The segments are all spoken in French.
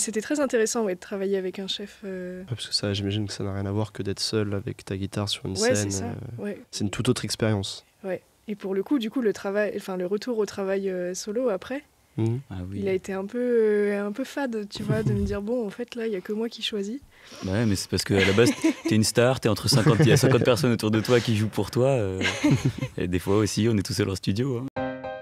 c'était très intéressant de travailler avec un chef. Parce que ça, j'imagine que ça n'a rien à voir que d'être seul avec ta guitare sur une Ouais, scène. c'est ça. Ouais. C'est une toute autre expérience. Ouais. Et pour le coup, le retour au travail solo après, Ah oui. il a été un peu fade, tu vois, de me dire bon, en fait là, il y a que moi qui choisis. Bah ouais, mais c'est parce qu'à la base, t'es une star, il y a 50 personnes autour de toi qui jouent pour toi. Et des fois aussi, on est tout seul en studio. Hein.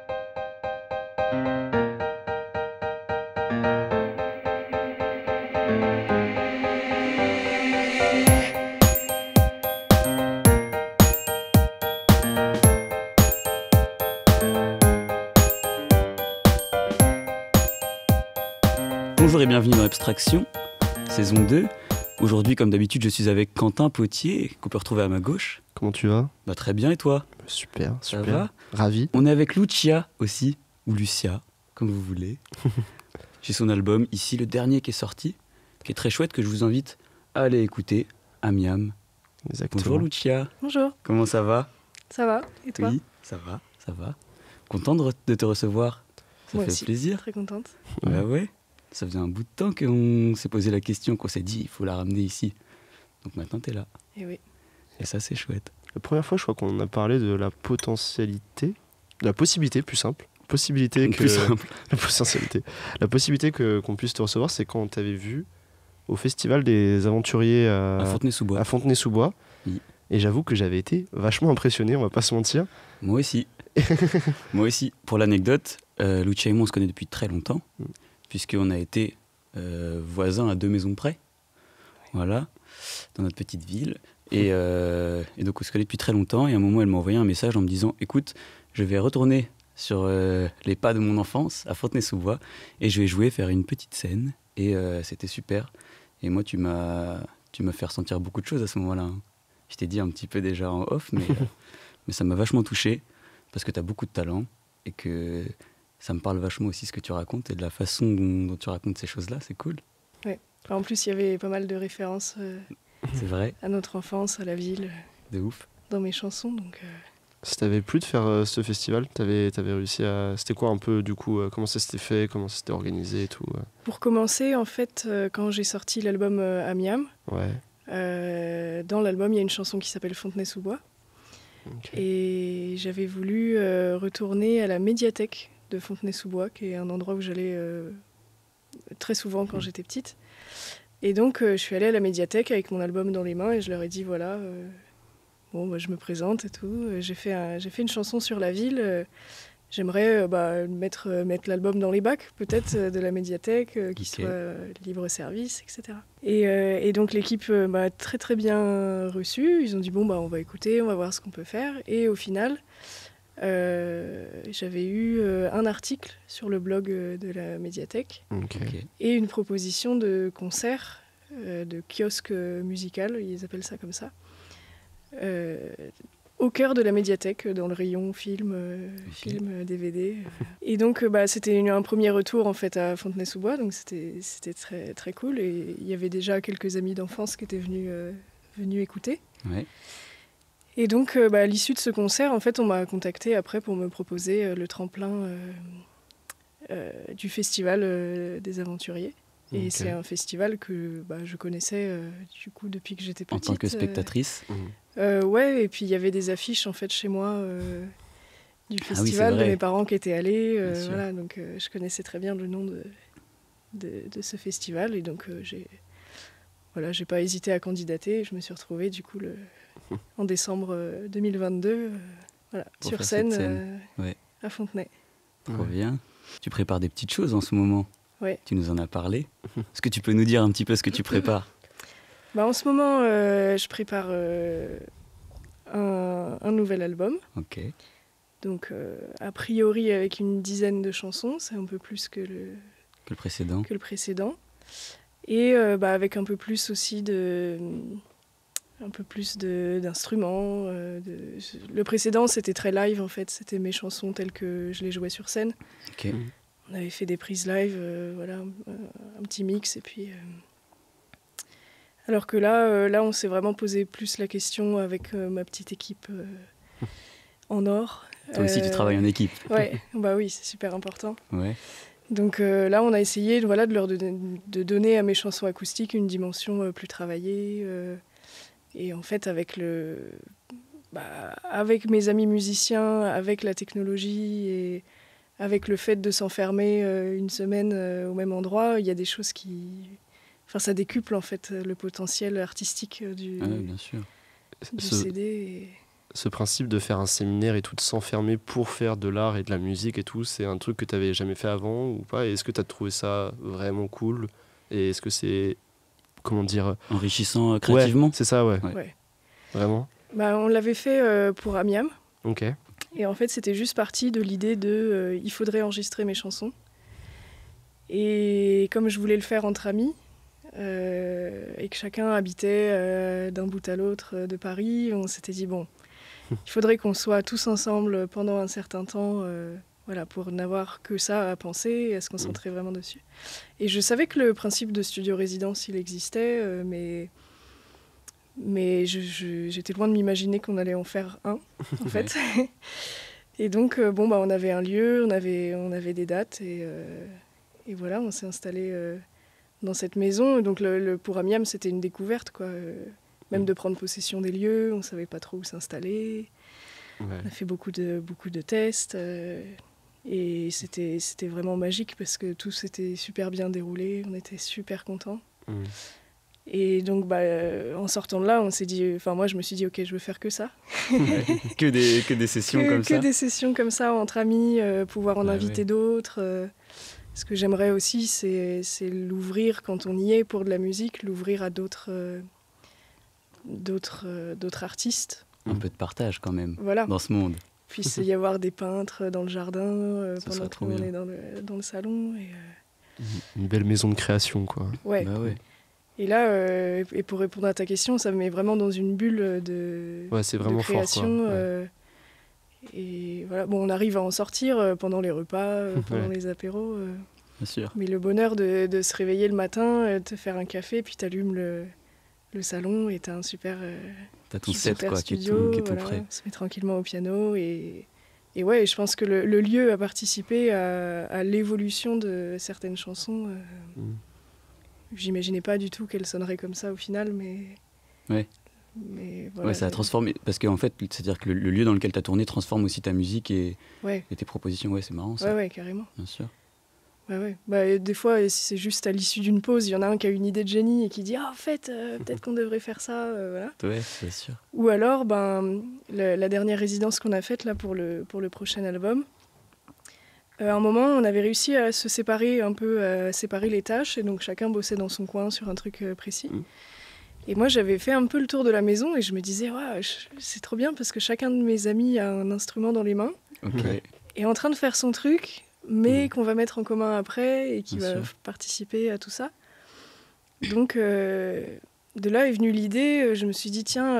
Bonjour et bienvenue dans Abstraction, saison 2. Aujourd'hui, comme d'habitude, je suis avec Quentin Potier, qu'on peut retrouver à ma gauche. Comment tu vas ? Bah très bien, et toi ? Super. Ça va ? Ravi. On est avec Lucia aussi, ou Lucia, comme vous voulez. J'ai son album, ici, le dernier qui est sorti, qui est très chouette, que je vous invite à aller écouter, à Miam. Exactement. Bonjour Lucia. Bonjour. Comment ça va ? Ça va ? Et toi ? Oui, ça va. Content de te recevoir. Ça Moi fait aussi, plaisir. très contente. Bah ouais. Ça faisait un bout de temps qu'on s'est posé la question, qu'on s'est dit, il faut la ramener ici. Donc maintenant, t'es là. Et oui. Et ça, c'est chouette. La première fois, je crois qu'on a parlé de la potentialité, de la possibilité, plus simple. Possibilité que... Plus simple. La potentialité. La possibilité qu'on puisse te recevoir, c'est quand on t'avait vu au Festival des Aventuriers À Fontenay-sous-Bois. à Fontenay-sous-Bois. Oui. Et j'avoue que j'avais été vachement impressionné, on va pas se mentir. Moi aussi. Moi aussi. Pour l'anecdote, Lucia et moi, on se connaît depuis très longtemps, puisqu'on a été voisins à 2 maisons près. Voilà, dans notre petite ville. Et donc, on se connaît depuis très longtemps. Et à un moment, elle m'a envoyé un message en me disant « Écoute, je vais retourner sur les pas de mon enfance, à Fontenay-sous-Bois, et je vais jouer, faire une petite scène. » Et c'était super. Et moi, tu m'as fait ressentir beaucoup de choses à ce moment-là. Hein. Je t'ai dit un petit peu déjà en off, mais ça m'a vachement touché, parce que tu as beaucoup de talent, et que ça me parle vachement aussi ce que tu racontes, et de la façon dont tu racontes ces choses-là, c'est cool. Ouais. En plus, il y avait pas mal de références C'est vrai, à notre enfance, à la ville, de ouf. dans mes chansons. Donc, Ça t'avait plu de faire ce festival ? T'avais réussi à... C'était quoi un peu, du coup, comment ça s'était fait, comment ça s'était organisé et tout Pour commencer, en fait, quand j'ai sorti l'album à Miam, Ouais. dans l'album, il y a une chanson qui s'appelle Fontenay-sous-Bois. Okay. Et j'avais voulu retourner à la médiathèque de Fontenay-sous-Bois, qui est un endroit où j'allais très souvent quand j'étais petite. Et donc, je suis allée à la médiathèque avec mon album dans les mains et je leur ai dit, voilà, je me présente et tout. J'ai fait une chanson sur la ville. J'aimerais mettre l'album dans les bacs, peut-être, de la médiathèque, qui soit libre-service, etc. Et donc l'équipe m'a très très bien reçue. Ils ont dit, on va écouter, on va voir ce qu'on peut faire. Et au final, j'avais eu un article sur le blog de la médiathèque et une proposition de concert, de kiosque musical, ils appellent ça comme ça. Au cœur de la médiathèque, dans le rayon film, DVD. Et donc, c'était un premier retour en fait à Fontenay-sous-Bois, donc c'était très très cool. Et il y avait déjà quelques amis d'enfance qui étaient venus écouter. Ouais. Et donc, à l'issue de ce concert, en fait, on m'a contacté après pour me proposer le tremplin du festival des Aventuriers. Et c'est un festival que je connaissais du coup depuis que j'étais petite. En tant que spectatrice. Ouais, et puis il y avait des affiches en fait chez moi du festival de mes parents qui étaient allés. Voilà, donc je connaissais très bien le nom de ce festival. Et donc j'ai pas hésité à candidater. Et je me suis retrouvée du coup en décembre 2022 sur scène, à Fontenay. Trop bien. Tu prépares des petites choses en ce moment. Ouais. Tu nous en as parlé. Est-ce que tu peux nous dire un petit peu ce que tu prépares ? En ce moment, je prépare un nouvel album. Ok. Donc, a priori, avec une dizaine de chansons, c'est un peu plus que le précédent. Et avec un peu plus aussi d'instruments. Le précédent, c'était très live, en fait. C'était mes chansons telles que je les jouais sur scène. Ok. On avait fait des prises live, un petit mix, et puis... Alors que là, on s'est vraiment posé plus la question avec ma petite équipe en or. Toi aussi, tu travailles en équipe. Ouais, oui, c'est super important. Ouais. Donc là, on a essayé de donner à mes chansons acoustiques une dimension plus travaillée. Et en fait, avec mes amis musiciens, avec la technologie et avec le fait de s'enfermer une semaine au même endroit, il y a des choses qui... Enfin, ça décuple en fait le potentiel artistique Bien sûr. du CD. Ce principe de faire un séminaire et tout, de s'enfermer pour faire de l'art et de la musique et tout, c'est un truc que tu n'avais jamais fait avant ou pas? Et est-ce que tu as trouvé ça vraiment cool? Et est-ce que c'est, comment dire... Enrichissant créativement? Ouais, c'est ça, ouais. Ouais. Vraiment? On l'avait fait pour Amiam. Ok. Et en fait, c'était juste parti de l'idée de il faudrait enregistrer mes chansons. Et comme je voulais le faire entre amis, et que chacun habitait d'un bout à l'autre de Paris, on s'était dit, bon, il faudrait qu'on soit tous ensemble pendant un certain temps, pour n'avoir que ça à penser et à se concentrer vraiment dessus. Et je savais que le principe de studio résidence, il existait, mais j'étais loin de m'imaginer qu'on allait en faire un, en fait. Et donc, on avait un lieu, on avait des dates, et voilà, on s'est installé dans cette maison. Donc, pour Amiam, c'était une découverte, quoi. Même de prendre possession des lieux, on ne savait pas trop où s'installer. Ouais. On a fait beaucoup de tests, et c'était vraiment magique parce que tout s'était super bien déroulé, on était super contents. Et donc, en sortant de là, on s'est dit... Enfin, moi, je me suis dit, OK, je veux faire que ça. que des sessions comme ça. Que des sessions comme ça, entre amis, pouvoir en inviter d'autres. Ce que j'aimerais aussi, c'est l'ouvrir, quand on y est pour de la musique, l'ouvrir à d'autres artistes. Un peu de partage, quand même, voilà. Dans ce monde. Puisse y avoir des peintres dans le jardin, pendant que nous, on est dans le salon. Une belle maison de création, quoi. Ouais. Ouais. Et là, et pour répondre à ta question, ça me met vraiment dans une bulle de création. Fort, quoi. Et voilà, on arrive à en sortir pendant les repas, pendant les apéros. Bien sûr. Mais le bonheur de se réveiller le matin, de te faire un café, puis t'allumes le salon et t'as un super t'as ton set, quoi, studio, qui est tout prêt. On se met tranquillement au piano. Et ouais, je pense que le lieu a participé à l'évolution de certaines chansons. J'imaginais pas du tout qu'elle sonnerait comme ça au final, mais... Ouais. Mais voilà, ouais, ça a transformé. Parce qu'en fait, c'est-à-dire que le lieu dans lequel tu as tourné transforme aussi ta musique et tes propositions. Ouais, c'est marrant ça. Ouais, carrément. Bien sûr. Ouais. Des fois, si c'est juste à l'issue d'une pause, il y en a un qui a une idée de génie et qui dit « Ah, en fait, peut-être qu'on devrait faire ça. » voilà. Ouais, c'est sûr. Ou alors, la dernière résidence qu'on a faite là, pour le prochain album, à un moment, on avait réussi à se séparer un peu, à séparer les tâches, et donc chacun bossait dans son coin sur un truc précis. Et moi, j'avais fait un peu le tour de la maison, et je me disais, c'est trop bien, parce que chacun de mes amis a un instrument dans les mains, et est en train de faire son truc, mais qu'on va mettre en commun après, et qui va participer à tout ça. Donc, de là est venue l'idée, je me suis dit, tiens...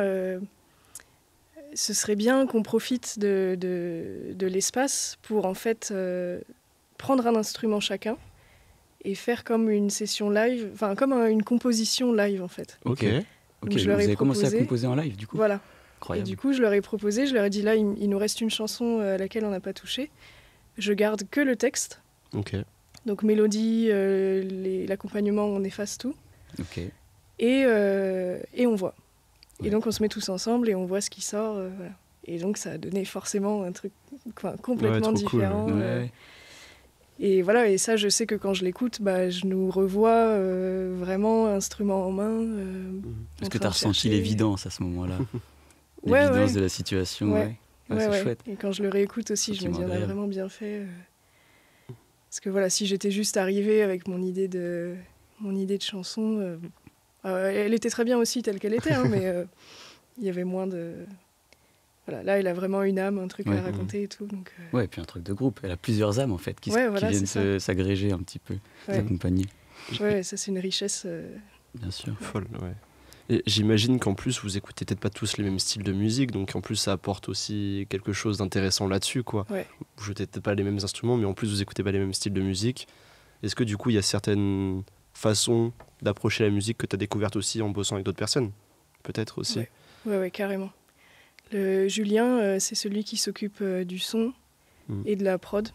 ce serait bien qu'on profite de l'espace pour en fait prendre un instrument chacun et faire comme une session live, enfin comme une composition live en fait. Ok. Donc, Vous avez commencé à composer en live du coup. Voilà. Incroyable. Et du coup je leur ai proposé, je leur ai dit là il nous reste une chanson à laquelle on n'a pas touché. Je garde que le texte. Ok. Donc mélodie, l'accompagnement, on efface tout. Ok. Et on voit. Et donc on se met tous ensemble et on voit ce qui sort. Voilà. Et donc ça a donné forcément un truc complètement différent. Cool. Et voilà, et ça je sais que quand je l'écoute, je nous revois vraiment instrument en main. Est-ce que tu as ressenti l'évidence à ce moment-là? Ouais, l'évidence de la situation. Ouais, c'est chouette. Et quand je le réécoute aussi, je me dis on a vraiment bien fait. Parce que voilà, si j'étais juste arrivée avec mon idée de chanson... elle était très bien aussi telle qu'elle était, mais il y avait moins de... Voilà, là, elle a vraiment une âme, un truc à raconter et tout. Donc, Ouais, et puis un truc de groupe. Elle a plusieurs âmes, en fait, qui viennent s'agréger un petit peu, s'accompagner. Ouais, ça, c'est une richesse... Bien sûr. Folle, ouais. Et j'imagine qu'en plus, vous écoutez peut-être pas tous les mêmes styles de musique, donc en plus, ça apporte aussi quelque chose d'intéressant là-dessus, quoi. Ouais. Vous jouez peut-être pas les mêmes instruments, mais en plus, vous écoutez pas les mêmes styles de musique. Est-ce que, du coup, il y a certaines façons d'approcher la musique que tu as découverte aussi en bossant avec d'autres personnes? Peut-être aussi. Ouais, carrément. Julien, c'est celui qui s'occupe du son et de la prod.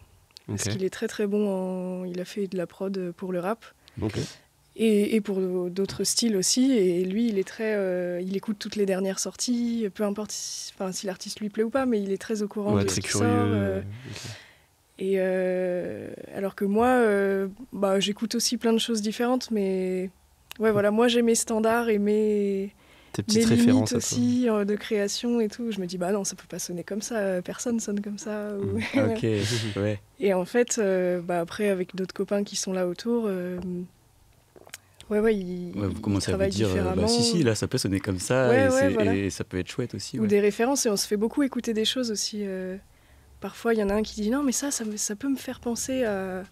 Parce Ok. qu'il est très très bon il a fait de la prod pour le rap. Ok. Et pour d'autres styles aussi. Et lui, il est très, il écoute toutes les dernières sorties, peu importe si l'artiste lui plaît ou pas, mais il est très au courant Ouais, de très ce qui curieux. sort. Ok. Et alors que moi, j'écoute aussi plein de choses différentes, mais ouais, voilà, moi j'ai mes standards et mes Tes petites limites références à toi. aussi de création et tout. Je me dis, bah non, ça peut pas sonner comme ça, personne sonne comme ça. Ou- Ok, ouais. Et en fait, après, avec d'autres copains qui sont là autour, ouais, ils, Ouais, vous ils commencez à vous travaillent dire, différemment. si, là, ça peut sonner comme ça, Ouais, et, ouais, voilà. et ça peut être chouette aussi. Ou Ouais. des références, et on se fait beaucoup écouter des choses aussi. Parfois, il y en a un qui dit non, mais ça peut me faire penser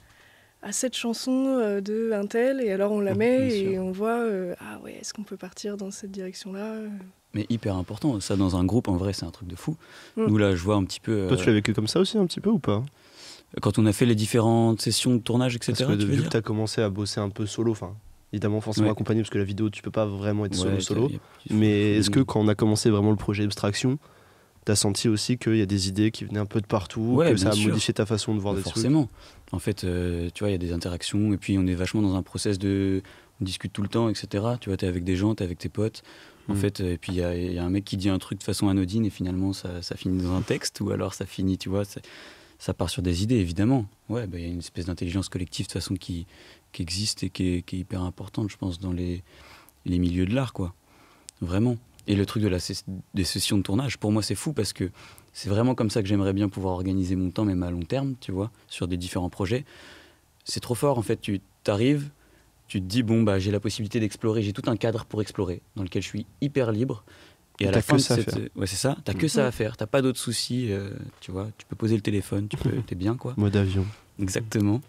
à cette chanson de un tel, et alors on la Bien met et sûr. on voit, ah ouais, est-ce qu'on peut partir dans cette direction-là Mais hyper important, ça dans un groupe, en vrai, c'est un truc de fou. Mm. Nous, là, je vois un petit peu. Toi, tu l'as vécu comme ça aussi un petit peu ou pas? Quand on a fait les différentes sessions de tournage, etc., Parce que tu veux vu dire que tu as commencé à bosser un peu solo, enfin, évidemment forcément Ouais. accompagné, parce que la vidéo, tu peux pas vraiment être Ouais, solo. y a- Mais faut- est-ce que quand on a commencé vraiment le projet Abstraction, t'as senti aussi qu'il y a des idées qui venaient un peu de partout, Ouais, que bien ça a sûr. modifié ta façon de voir Bah, des trucs? forcément. En fait, tu vois, il y a des interactions, et puis on est vachement dans un process de. On discute tout le temps, etc. Tu vois, t'es avec des gens, t'es avec tes potes. En Mm. fait, et puis il y a un mec qui dit un truc de façon anodine, et finalement, ça finit dans un texte, ou alors ça finit, tu vois, ça part sur des idées, évidemment. Ouais, bah, il y a une espèce d'intelligence collective, de toute façon, qui existe et qui est hyper importante, je pense, dans les milieux de l'art, quoi. Vraiment. Et le truc des sessions de tournage, pour moi, c'est fou parce que c'est vraiment comme ça que j'aimerais bien pouvoir organiser mon temps, même à long terme, tu vois, sur des différents projets. C'est trop fort, en fait. Tu t'arrives, tu te dis, bon, bah, j'ai la possibilité d'explorer, j'ai tout un cadre pour explorer, dans lequel je suis hyper libre. Et à T'as la fin que de ça à cette. faire. Ouais, c'est ça, t'as que ça à faire, t'as pas d'autres soucis, tu vois, tu peux poser le téléphone, t'es bien, quoi. Mode avion. Exactement.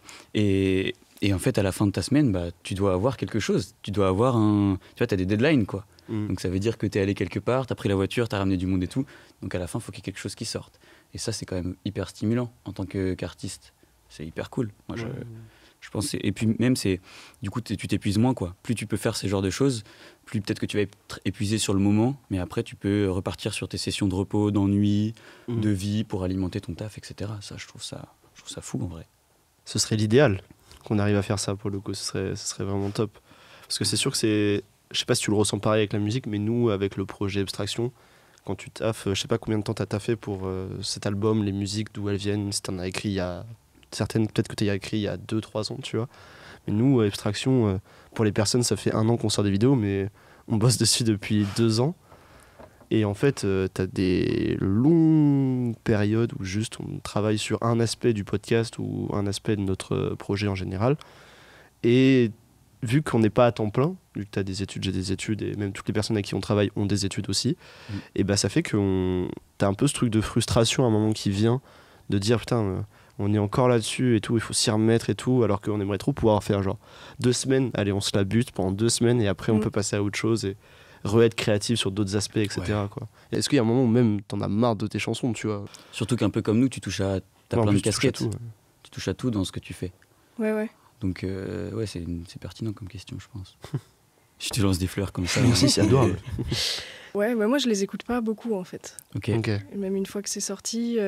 Et en fait, à la fin de ta semaine, bah, tu dois avoir quelque chose. Tu dois avoir un. Tu vois, tu as des deadlines, quoi. Mm. Donc ça veut dire que tu es allé quelque part, tu as pris la voiture, tu as ramené du monde et tout. Donc à la fin, il faut qu'il y ait quelque chose qui sorte. Et ça, c'est quand même hyper stimulant en tant qu'artiste. C'est hyper cool. Moi, je pense. Et puis même, c'est. Du coup, tu t'épuises moins, quoi. Plus tu peux faire ces genres de choses, plus peut-être que tu vas être épuisé sur le moment, mais après, tu peux repartir sur tes sessions de repos, d'ennui, Mm. de vie pour alimenter ton taf, etc. Ça, je trouve ça fou, en vrai. Ce serait l'idéal qu'on arrive à faire ça pour le coup, ce serait vraiment top. Parce que c'est sûr que c'est. Je sais pas si tu le ressens pareil avec la musique, mais nous, avec le projet Abstraction, quand tu taffes, je sais pas combien de temps t'as taffé pour cet album, les musiques, d'où elles viennent, si t'en as écrit il y a. Certaines, peut-être que t'as écrit il y a 2-3 ans, tu vois. Mais nous, Abstraction, pour les personnes, ça fait 1 an qu'on sort des vidéos, mais on bosse dessus depuis 2 ans. Et en fait, t'as des longues périodes où juste on travaille sur un aspect du podcast ou un aspect de notre projet en général. Et vu qu'on n'est pas à temps plein, vu que t'as des études, j'ai des études, et même toutes les personnes avec qui on travaille ont des études aussi, et bah ça fait que t'as un peu ce truc de frustration à un moment qui vient, de dire putain, on est encore là-dessus et tout, il faut s'y remettre et tout, alors qu'on aimerait trop pouvoir faire genre 2 semaines, allez on se la bute pendant 2 semaines et après on peut passer à autre chose et re-être créatif sur d'autres aspects, etc. Ouais. Quoi. Et est-ce qu'il y a un moment où même t'en as marre de tes chansons, tu vois? Surtout qu'un peu comme nous, tu touches à. T'as Ouais, en plein plus, de tu touches à casquettes. tout, ouais. Tu touches à tout dans ce que tu fais. Ouais. Donc, ouais, c'est pertinent comme question, je pense. Je te lance des fleurs comme ça. Merci, c'est adorable. Ouais, bah moi je les écoute pas beaucoup en fait. Ok. Ok. Et même une fois que c'est sorti,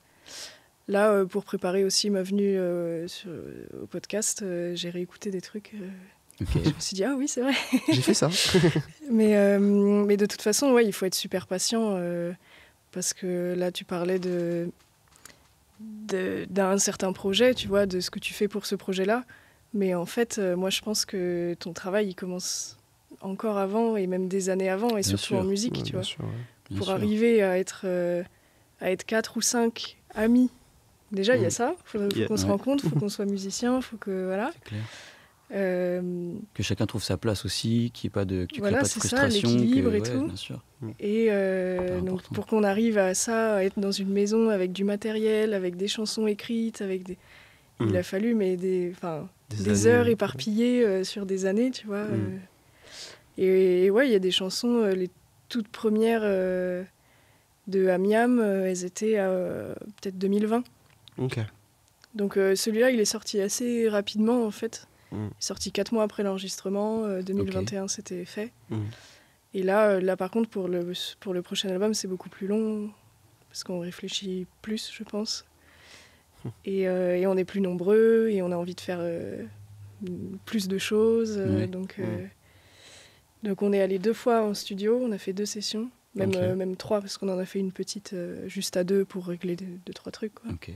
là pour préparer aussi ma venue au podcast, j'ai réécouté des trucs. Ok. Je me suis dit, ah oui, c'est vrai. J'ai fait ça. Mais de toute façon, ouais, il faut être super patient parce que là, tu parlais d'un certain projet, tu vois, de ce que tu fais pour ce projet-là. Mais en fait, moi, je pense que ton travail, il commence encore avant et même des années avant, et Bien surtout en sûr. musique, Ouais, tu bien vois. sûr, ouais. Bien Pour sûr. arriver à être 4 ou 5 amis. Déjà, il y a ça. Faut Yeah. qu'on se Ouais. rencontre, faut qu'on soit musicien, faut que voilà. C'est clair. Euh, Que chacun trouve sa place aussi, qu'il y ait pas de, que tu Voilà, crées pas de c'est ça, frustration. l'équilibre et ouais, tout. Bien sûr. Et Hyper donc important. pour qu'on arrive à ça, à être dans une maison avec du matériel, avec des chansons écrites, avec des... Il a fallu des Des heures années, éparpillées sur des années, tu vois. Mm. Et ouais, il y a des chansons, les toutes premières de Amiam, elles étaient peut-être 2020. Ok. Donc celui-là, il est sorti assez rapidement en fait. Mm. Il est sorti 4 mois après l'enregistrement, 2021 c'était fait. Mm. Et là par contre, pour le prochain album, c'est beaucoup plus long, parce qu'on réfléchit plus, je pense. Et on est plus nombreux et on a envie de faire plus de choses. Donc on est allé 2 fois en studio, on a fait 2 sessions, même 3 parce qu'on en a fait une petite juste à 2 pour régler 2-3 trucs. Quoi. Ok.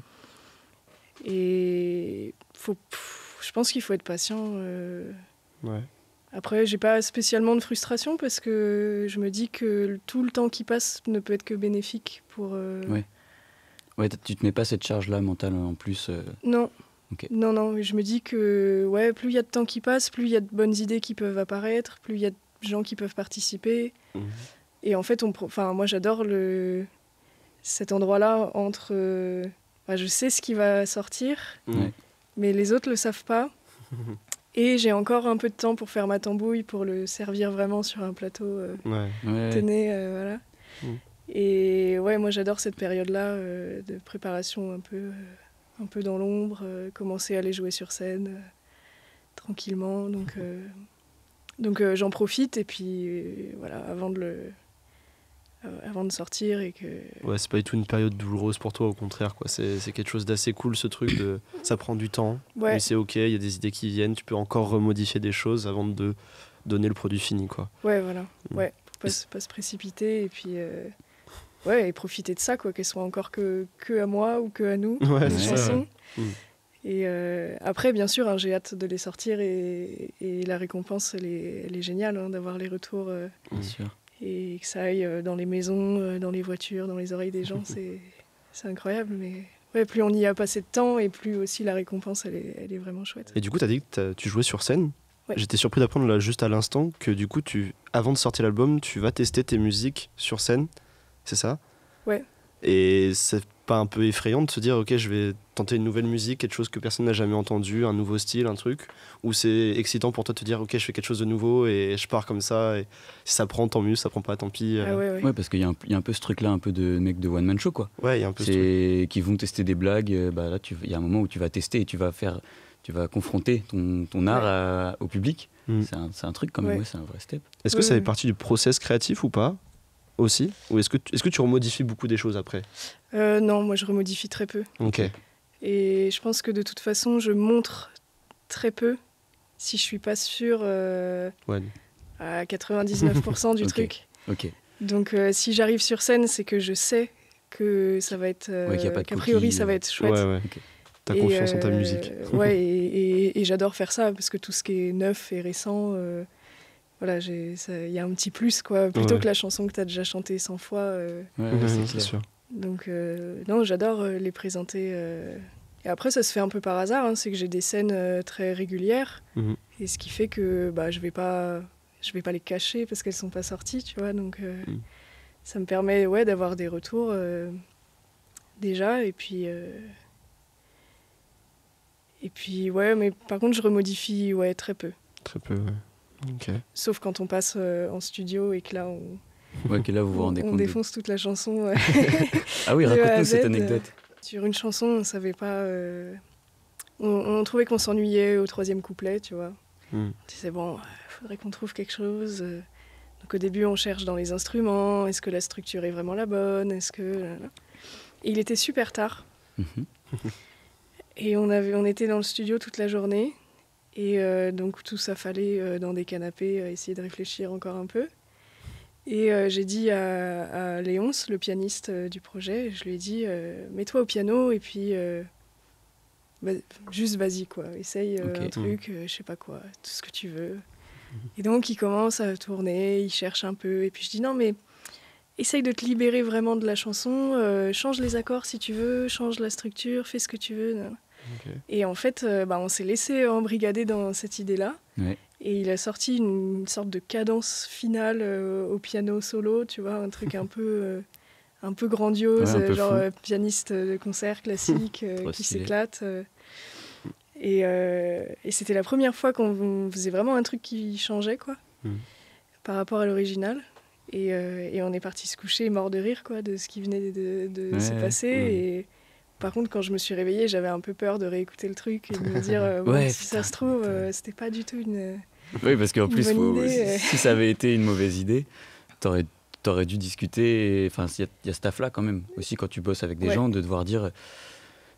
Et je pense qu'il faut être patient. Ouais. Après, j'ai pas spécialement de frustration parce que je me dis que tout le temps qui passe ne peut être que bénéfique pour... Ouais, tu te mets pas cette charge-là mentale en plus Non. Ok. Non, je me dis que plus il y a de temps qui passe, plus il y a de bonnes idées qui peuvent apparaître, plus il y a de gens qui peuvent participer. Et en fait, moi j'adore cet endroit-là entre... je sais ce qui va sortir, mais les autres le savent pas. Et j'ai encore un peu de temps pour faire ma tambouille, pour le servir vraiment sur un plateau. Tenez, voilà. Et moi j'adore cette période-là de préparation un peu dans l'ombre, commencer à aller jouer sur scène tranquillement. Donc j'en profite et puis voilà, avant de sortir et que... Ouais, c'est pas du tout une période douloureuse pour toi, au contraire, quoi. C'est quelque chose d'assez cool, ce truc de... Ça prend du temps, mais c'est ok, il y a des idées qui viennent, tu peux encore remodifier des choses avant de donner le produit fini, quoi. Ouais, voilà. Ouais, pour pas se précipiter et puis... et profiter de ça, quoi, qu'elles soient encore que à moi ou que à nous, les chansons. Et après, bien sûr, j'ai hâte de les sortir et la récompense, elle est géniale, d'avoir les retours. Bien sûr. Et que ça aille dans les maisons, dans les voitures, dans les oreilles des gens, c'est incroyable. Mais plus on y a passé de temps et plus aussi la récompense, elle est vraiment chouette. Et du coup, tu as dit que tu jouais sur scène. Ouais. J'étais surpris d'apprendre là, juste à l'instant que du coup, avant de sortir l'album, tu vas tester tes musiques sur scène, c'est ça ? Ouais. Et c'est pas un peu effrayant de se dire, ok, je vais tenter une nouvelle musique, quelque chose que personne n'a jamais entendu, un nouveau style, un truc, ou c'est excitant pour toi de te dire, ok, je fais quelque chose de nouveau et je pars comme ça, et si ça prend, tant mieux, si ça prend pas, tant pis. Ouais, parce qu'il y a un peu ce truc-là, un peu de mec de one-man show, quoi. Ouais, il y a un peu ce truc. Qui vont tester des blagues, là, il y a un moment où tu vas tester et tu vas confronter ton art au public. C'est un truc quand même, c'est un vrai step. Est-ce que ça fait partie du process créatif ou pas aussi ? Ou est-ce que tu remodifies beaucoup des choses après ? Non, moi je remodifie très peu. Ok. Et je pense que de toute façon, je montre très peu si je suis pas sûre à 99% du truc. Ok. Donc si j'arrive sur scène, c'est que je sais que ça va être... qu'a priori, ça va être chouette. Ouais. Okay. T'as confiance en ta musique. Et j'adore faire ça, parce que tout ce qui est neuf et récent... il y a un petit plus, quoi, plutôt que la chanson que tu as déjà chantée 100 fois. C'est sûr. Donc, non, j'adore les présenter. Et après, ça se fait un peu par hasard, c'est que j'ai des scènes très régulières, et ce qui fait que je vais pas les cacher parce qu'elles sont pas sorties, tu vois. Donc, ça me permet d'avoir des retours déjà, et puis, mais par contre, je remodifie très peu. Très peu, ouais. Okay. Sauf quand on passe en studio et que là vous vous rendez compte. On défonce toute la chanson. Ah oui, raconte-nous cette anecdote. Sur une chanson, on savait pas. On trouvait qu'on s'ennuyait au 3e couplet, tu vois. On disait faudrait qu'on trouve quelque chose. Donc au début, on cherche dans les instruments. Est-ce que la structure est vraiment la bonne ? Et il était super tard. Et on était dans le studio toute la journée. Et donc tout ça fallait dans des canapés essayer de réfléchir encore un peu. Et j'ai dit à Léonce, le pianiste du projet, je lui ai dit mets-toi au piano et puis juste vas-y, quoi, essaye un truc, je sais pas quoi, tout ce que tu veux. Et donc il commence à tourner, il cherche un peu, et puis je dis non mais essaye de te libérer vraiment de la chanson, change les accords si tu veux, change la structure, fais ce que tu veux. Okay. Et en fait, on s'est laissé embrigader dans cette idée-là. Ouais. Et il a sorti une sorte de cadence finale au piano solo, tu vois, un truc un peu grandiose, pianiste de concert classique qui s'éclate. Et c'était la première fois qu'on faisait vraiment un truc qui changeait, quoi, par rapport à l'original. Et on est parti se coucher mort de rire, quoi, de ce qui venait de se passer. Et par contre, quand je me suis réveillée, j'avais un peu peur de réécouter le truc et de me dire si ça se trouve, c'était pas du tout une... Oui, parce qu'en plus, si ça avait été une mauvaise idée, t'aurais dû discuter. Enfin, il y a ce taf-là quand même, aussi quand tu bosses avec des gens, de devoir dire...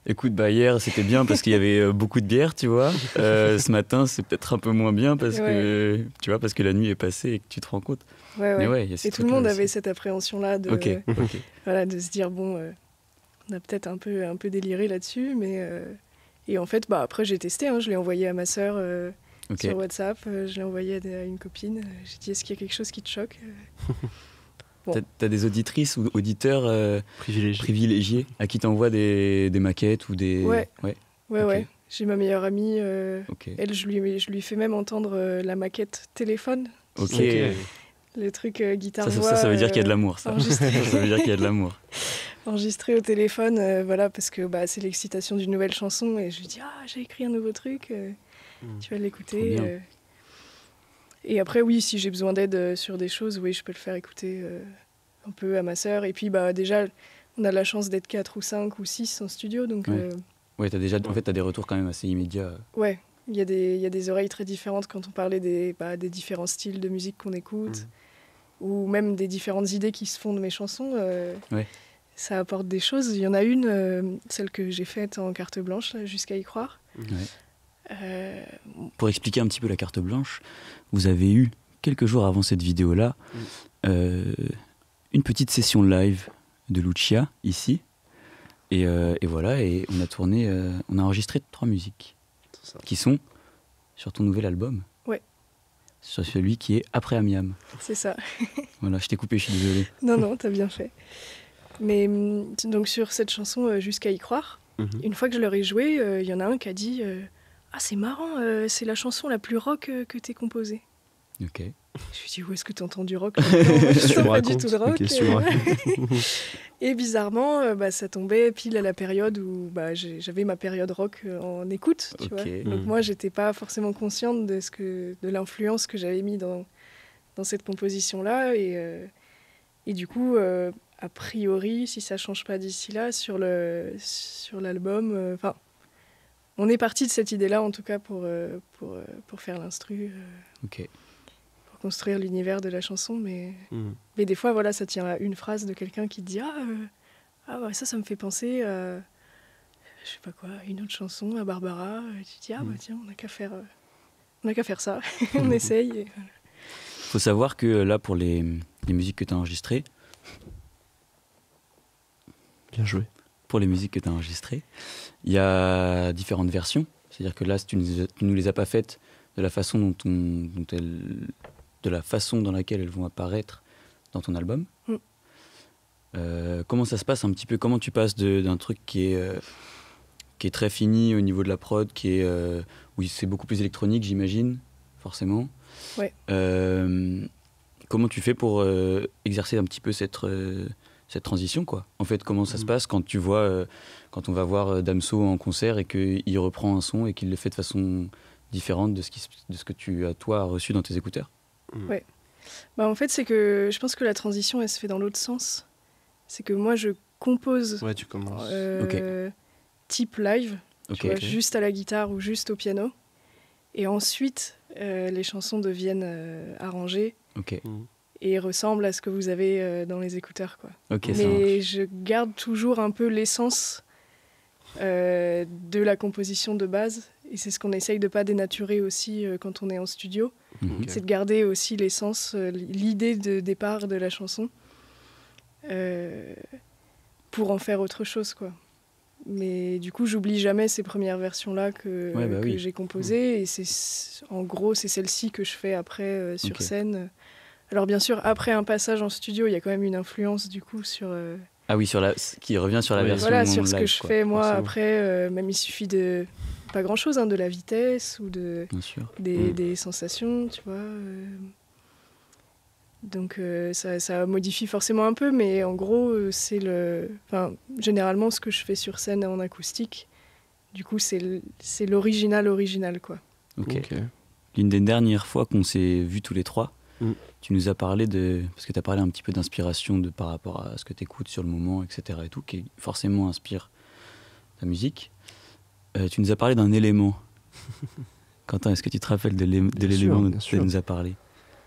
Écoute, bah hier c'était bien parce qu'il y avait beaucoup de bière, tu vois. Ce matin c'est peut-être un peu moins bien parce que tu vois parce que la nuit est passée et que tu te rends compte. Mais ouais, il y a ces et tout le monde trucs-là avait aussi. cette appréhension-là de, Ok. voilà, de se dire bon, on a peut-être un peu déliré là-dessus, mais et en fait, bah après j'ai testé, hein, je l'ai envoyé à ma sœur Ok. sur WhatsApp, je l'ai envoyé à une copine. J'ai dit est-ce qu'il y a quelque chose qui te choque? Bon. T'as des auditrices ou auditeurs Privilégié. privilégiés à qui t'envoient des maquettes ou des. Ouais. Ouais. Ouais, Ok. ouais. J'ai ma meilleure amie. Ok. Elle, je lui fais même entendre la maquette téléphone. Tu Ok. sais, le truc guitare-voix. Ça veut dire qu'il y a de l'amour, ça. enregistré. Ça veut dire qu'il y a de l'amour. Enregistré au téléphone, voilà, parce que bah, c'est l'excitation d'une nouvelle chanson. Et je lui dis, ah, j'ai écrit un nouveau truc, tu vas l'écouter. Trop bien. Et après, oui, si j'ai besoin d'aide sur des choses, oui, je peux le faire écouter un peu à ma sœur. Et puis, bah, déjà, on a la chance d'être 4 ou 5 ou 6 en studio. Donc, Ouais. Ouais, en fait, t'as des retours quand même assez immédiats. ouais, il y a des oreilles très différentes quand on parlait des différents styles de musique qu'on écoute, ou même des différentes idées qui se font de mes chansons. Ouais. Ça apporte des choses. Il y en a une, celle que j'ai faite en carte blanche, là, jusqu'à y croire. Ouais. Pour expliquer un petit peu la carte blanche, vous avez eu, quelques jours avant cette vidéo-là, une petite session live de Lucia, ici. Et voilà, et on a enregistré 3 musiques qui sont sur ton nouvel album. Ouais. Sur celui qui est Après Amiam. C'est ça. Voilà, je t'ai coupé, je suis désolé. Non, t'as bien fait. Mais donc sur cette chanson jusqu'à y croire, une fois que je leur ai joué, il y en a un qui a dit ah, c'est marrant, c'est la chanson la plus rock que t'aies composée. Ok. Je lui ai dit où est-ce que t'as entendu rock? Je pas du tout de rock. Et bizarrement, ça tombait pile à la période où j'avais ma période rock en écoute. Tu vois. Donc moi, j'étais pas forcément consciente de l'influence que j'avais mis dans cette composition-là. Et du coup, a priori, si ça change pas d'ici là, sur l'album, on est parti de cette idée-là en tout cas pour faire l'instru. Ok. Pour construire l'univers de la chanson, mais des fois, voilà, ça tient à une phrase de quelqu'un qui te dit ouais, ça me fait penser à, je sais pas quoi, une autre chanson, à Barbara. Et tu te dis tiens, on n'a qu'à faire ça, on essaye. Et voilà. Faut savoir que là, pour les musiques que tu as enregistrées, bien joué. Pour les musiques que tu as enregistrées, il y a différentes versions. C'est-à-dire que là, tu nous les as pas faites de la façon de la façon dans laquelle elles vont apparaître dans ton album. Comment ça se passe un petit peu? Comment tu passes d'un truc qui est très fini au niveau de la prod, où c'est beaucoup plus électronique, j'imagine, forcément. Ouais. Comment tu fais pour exercer un petit peu cette transition, quoi? En fait, comment ça se passe quand tu vois, quand on va voir Damso en concert et qu'il reprend un son et qu'il le fait de façon différente de ce que tu as, toi, reçu dans tes écouteurs? Ouais. En fait, c'est que je pense que la transition, elle se fait dans l'autre sens. C'est que moi, je compose ouais, tu commences. type live, Okay. tu vois, juste à la guitare ou juste au piano. Et ensuite, les chansons deviennent arrangées et ressemblent à ce que vous avez dans les écouteurs, quoi. Okay, mais je garde toujours un peu l'essence de la composition de base. Et c'est ce qu'on essaye de ne pas dénaturer aussi quand on est en studio. C'est de garder aussi l'essence, l'idée de départ de la chanson pour en faire autre chose, quoi. Mais du coup, j'oublie jamais ces premières versions-là que j'ai composées. Et en gros, c'est celle-ci que je fais après sur scène. Alors bien sûr, après un passage en studio, il y a quand même une influence du coup sur... Ah oui, qui revient sur la version voilà, sur ce live, que je fais moi après. Même il suffit de... Pas grand-chose, de la vitesse ou des sensations, tu vois. Donc ça modifie forcément un peu, mais en gros, c'est généralement ce que je fais sur scène en acoustique. Du coup, c'est l'original, quoi. Ok. L'une des dernières fois qu'on s'est vus tous les trois, tu nous as parlé parce que tu as parlé un petit peu d'inspiration par rapport à ce que tu écoutes sur le moment, etc. et tout, qui forcément inspire ta musique. Tu nous as parlé d'un élément. Quentin, est-ce que tu te rappelles de l'élément dont tu nous as parlé?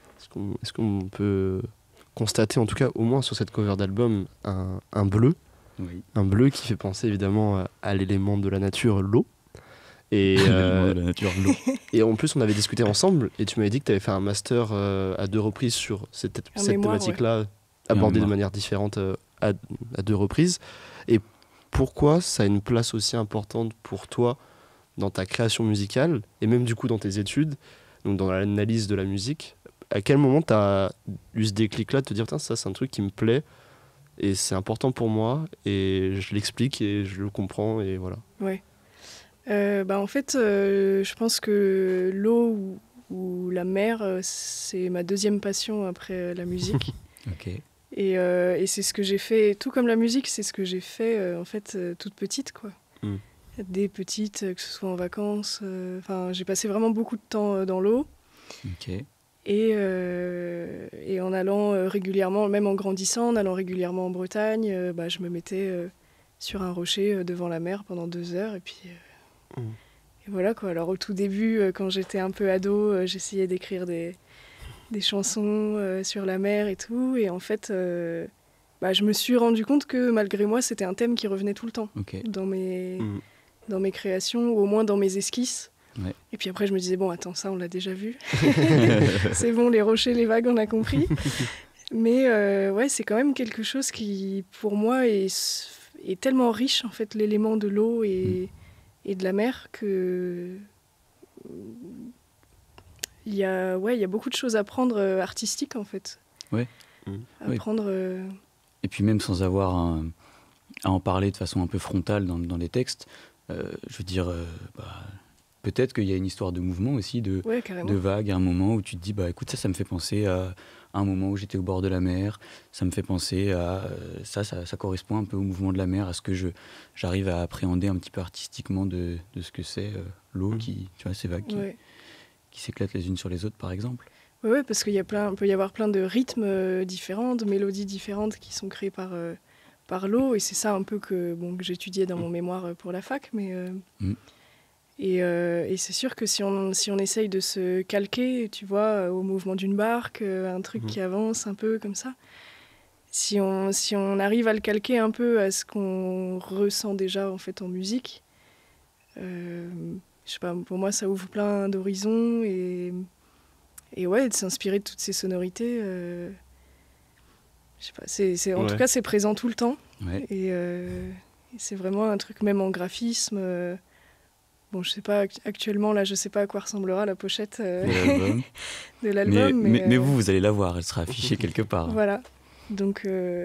Est-ce qu'on peut constater, en tout cas, au moins sur cette cover d'album, un bleu Oui. Un bleu qui fait penser évidemment à l'élément de la nature, l'eau. Et, De la nature, l'eau. et en plus, on avait discuté ensemble et tu m'avais dit que tu avais fait un master à 2 reprises sur cette mémoire, thématique-là, abordée de mémoire. manière différente à 2 reprises. Et pourquoi ça a une place aussi importante pour toi dans ta création musicale et même du coup dans tes études, donc dans l'analyse de la musique? À quel moment tu as eu ce déclic-là de te dire, tiens, ça c'est un truc qui me plaît et c'est important pour moi et je l'explique et je le comprends et voilà. Ouais. En fait, je pense que l'eau ou la mer, c'est ma deuxième passion après la musique. Ok. Et c'est ce que j'ai fait, tout comme la musique, c'est ce que j'ai fait en fait toute petite, quoi. Mm. Dès petite, que ce soit en vacances. J'ai passé vraiment beaucoup de temps dans l'eau. Ok. Et en allant régulièrement, même en grandissant, en allant régulièrement en Bretagne, je me mettais sur un rocher devant la mer pendant 2 heures. Et puis et voilà, quoi. Alors au tout début, quand j'étais un peu ado, j'essayais d'écrire des chansons sur la mer et tout. Et en fait, je me suis rendu compte que malgré moi, c'était un thème qui revenait tout le temps Ok. dans mes créations, ou au moins dans mes esquisses. Ouais. Et puis après, je me disais, bon, attends, ça, on l'a déjà vu. C'est bon, les rochers, les vagues, on a compris. Mais c'est quand même quelque chose qui, pour moi, est tellement riche, en fait, l'élément de l'eau et de la mer, que il y a beaucoup de choses à prendre artistiques, en fait. Ouais. À prendre... Et puis même sans avoir à en parler de façon un peu frontale dans les textes, je veux dire, peut-être qu'il y a une histoire de mouvement aussi, de vagues, à un moment où tu te dis, écoute, ça me fait penser à un moment où j'étais au bord de la mer, ça me fait penser à... ça correspond un peu au mouvement de la mer, à ce que j'arrive à appréhender un petit peu artistiquement de ce que c'est l'eau, tu vois, ces vagues qui s'éclatent les unes sur les autres, par exemple. Oui, parce qu'il peut y avoir plein de rythmes différents, de mélodies différentes qui sont créées par l'eau, et c'est ça un peu que j'étudiais dans mon mémoire pour la fac. Mais, et c'est sûr que si on essaye de se calquer, tu vois, au mouvement d'une barque, un truc qui avance un peu comme ça, si on arrive à le calquer un peu à ce qu'on ressent déjà en fait en musique, je sais pas, pour moi ça ouvre plein d'horizons et de s'inspirer de toutes ces sonorités, je sais pas, en tout cas c'est présent tout le temps. Ouais. Et c'est vraiment un truc, même en graphisme. Je sais pas, actuellement là je sais pas à quoi ressemblera la pochette de l'album. Mais vous allez la voir, elle sera affichée quelque part. Voilà, donc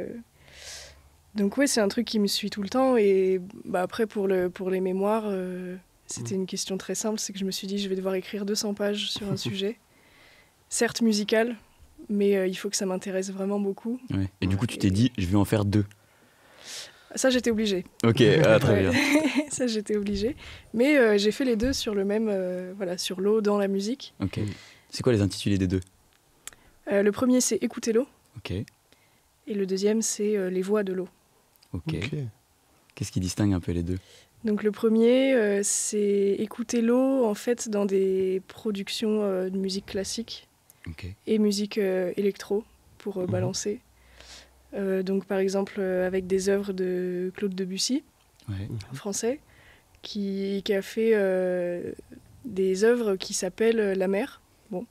c'est un truc qui me suit tout le temps. Et après pour les mémoires, c'était une question très simple, c'est que je me suis dit je vais devoir écrire 200 pages sur un sujet. Certes musical, mais il faut que ça m'intéresse vraiment beaucoup. Ouais. Et du coup, tu t'es dit, je vais en faire 2. Ça, j'étais obligée. Ok, très bien. Ça, j'étais obligée. Mais j'ai fait les 2 sur le même, sur l'eau dans la musique. Ok. C'est quoi les intitulés des 2 ? Le premier, c'est Écouter l'eau. Ok. Et le deuxième, c'est Les voix de l'eau. Ok. Qu'est-ce qui distingue un peu les 2 ? Donc le premier, c'est Écouter l'eau, en fait, dans des productions de musique classique et musique électro pour balancer. Donc par exemple avec des œuvres de Claude Debussy, français, qui a fait des œuvres qui s'appellent La mer, ou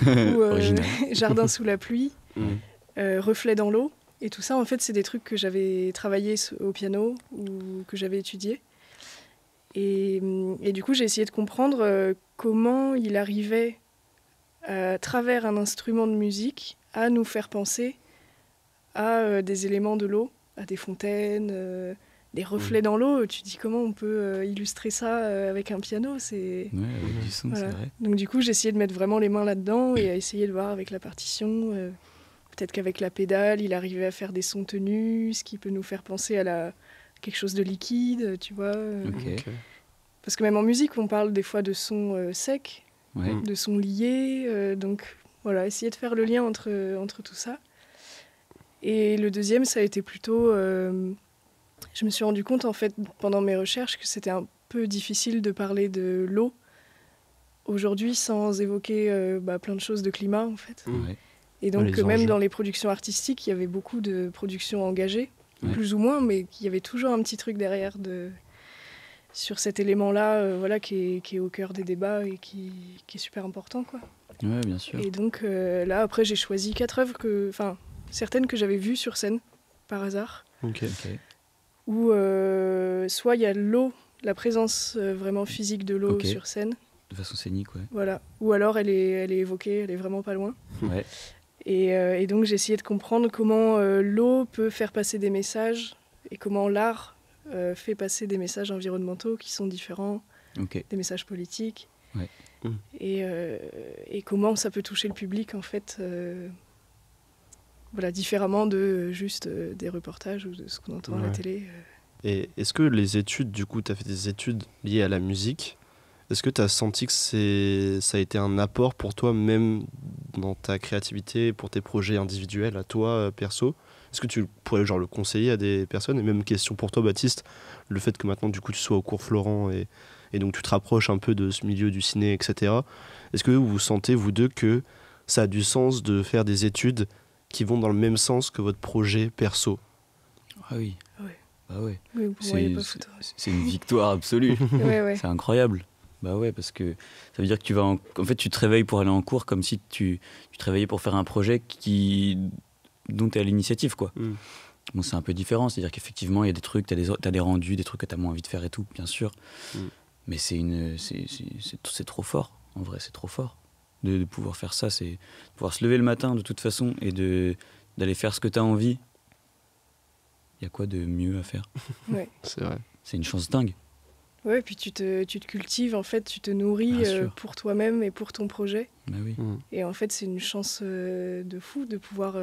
Jardin sous la pluie, Reflet dans l'eau. Et tout ça, en fait, c'est des trucs que j'avais travaillé au piano ou que j'avais étudié. Et du coup, j'ai essayé de comprendre comment il arrivait, à travers un instrument de musique, à nous faire penser à des éléments de l'eau, à des fontaines, des reflets dans l'eau. Tu te dis comment on peut illustrer ça avec un piano, avec du son, c'est vrai. Donc du coup, j'ai essayé de mettre vraiment les mains là-dedans et à essayer de voir avec la partition. Peut-être qu'avec la pédale, il arrivait à faire des sons tenus, ce qui peut nous faire penser à quelque chose de liquide, tu vois. Parce que même en musique, on parle des fois de sons secs, de sons liés. Donc voilà, essayer de faire le lien entre tout ça. Et le deuxième, ça a été plutôt... je me suis rendu compte, en fait, pendant mes recherches, que c'était un peu difficile de parler de l'eau aujourd'hui sans évoquer plein de choses de climat, en fait. Et donc, même dans les productions artistiques, il y avait beaucoup de productions engagées. plus ou moins, mais qu'il y avait toujours un petit truc derrière sur cet élément-là, voilà, qui est au cœur des débats et qui est super important, quoi. Ouais, bien sûr. Et donc là, après, j'ai choisi 4 œuvres, certaines que j'avais vues sur scène, par hasard, Ok. où soit il y a l'eau, la présence vraiment physique de l'eau sur scène. De façon scénique, ouais. Voilà. Ou alors elle est évoquée, elle est vraiment pas loin. Ouais. Et donc j'ai essayé de comprendre comment l'eau peut faire passer des messages et comment l'art fait passer des messages environnementaux qui sont différents, des messages politiques. Ouais. Et comment ça peut toucher le public en fait, voilà, différemment de juste des reportages ou de ce qu'on entend à la télé. Et est-ce que les études, du coup, tu as fait des études liées à la musique, est-ce que tu as senti que ça a été un apport pour toi, même dans ta créativité, pour tes projets individuels, à toi, perso? Est-ce que tu pourrais le conseiller à des personnes? Et même question pour toi, Baptiste, le fait que maintenant, du coup, tu sois au cours Florent et donc tu te rapproches un peu de ce milieu du ciné, etc. Est-ce que vous sentez, vous deux, que ça a du sens de faire des études qui vont dans le même sens que votre projet perso? Ah oui. Ouais. Bah ouais. Oui, vous voyez pas photo. C'est une victoire absolue. Ouais. C'est incroyable. Bah ouais, parce que ça veut dire que tu vas en fait, tu te réveilles pour aller en cours comme si tu te réveillais pour faire un projet dont tu es à l'initiative, quoi. Bon, c'est un peu différent, c'est-à-dire qu'effectivement, il y a des trucs, t'as des rendus, des trucs que t'as moins envie de faire et tout, bien sûr. Mais c'est trop fort, en vrai, c'est trop fort de pouvoir faire ça, c'est de pouvoir se lever le matin de toute façon et d'aller faire ce que t'as envie. Il y a quoi de mieux à faire? Ouais. C'est vrai. C'est une chance dingue. Ouais, puis tu te cultives, en fait, tu te nourris pour toi-même et pour ton projet. Bah oui. Et en fait, c'est une chance de fou de pouvoir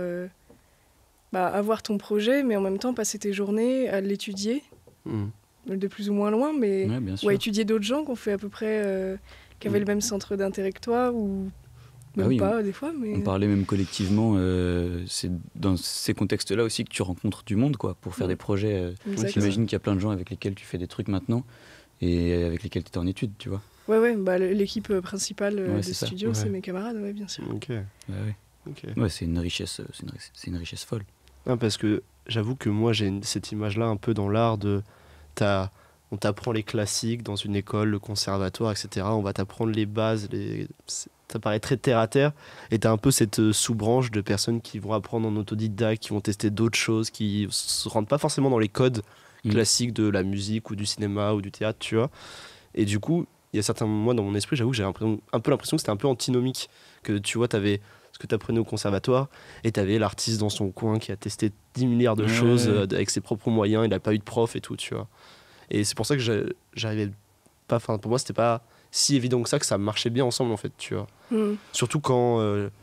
avoir ton projet, mais en même temps passer tes journées à l'étudier, de plus ou moins loin, mais ou à étudier d'autres gens qu'on fait à peu près, qui avaient le même centre d'intérêt que toi, ou même pas des fois. Mais... On parlait même collectivement, c'est dans ces contextes-là aussi que tu rencontres du monde, quoi, pour faire des projets. J'imagine qu'il y a plein de gens avec lesquels tu fais des trucs maintenant et avec lesquels tu étais en études, tu vois. Ouais, l'équipe principale des studios, c'est mes camarades, ouais, bien sûr. Ok. Ouais, c'est une richesse, c'est une richesse folle. Non, parce que j'avoue que moi j'ai cette image-là un peu dans l'art de on t'apprend les classiques dans une école, le conservatoire, etc. On va t'apprendre les bases, ça paraît très terre à terre, et t'as un peu cette sous-branche de personnes qui vont apprendre en autodidacte, qui vont tester d'autres choses, qui se rentrent pas forcément dans les codes classiques de la musique ou du cinéma ou du théâtre, tu vois. Et du coup, il y a certains moments dans mon esprit, j'avoue que j'ai un peu l'impression que c'était un peu antinomique, que tu vois, t'avais ce que tu apprenais au conservatoire et tu avais l'artiste dans son coin qui a testé 10 milliards de choses avec ses propres moyens, il n'a pas eu de prof et tout, tu vois. Et c'est pour ça que j'arrivais pas, enfin pour moi c'était pas si évident que ça marchait bien ensemble en fait, tu vois. Surtout quand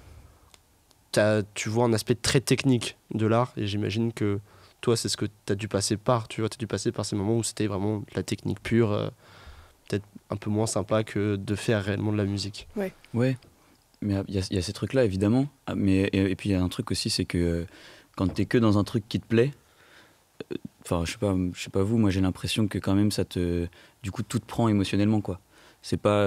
tu vois un aspect très technique de l'art, et j'imagine que toi c'est ce que tu as dû passer par, tu vois, tu as dû passer par ces moments où c'était vraiment de la technique pure, peut-être un peu moins sympa que de faire réellement de la musique. Ouais. Mais il y a ces trucs-là, évidemment. Et puis il y a un truc aussi, c'est que quand t'es que dans un truc qui te plaît, enfin, je sais pas vous, moi j'ai l'impression que quand même du coup, tout te prend émotionnellement, quoi. C'est pas,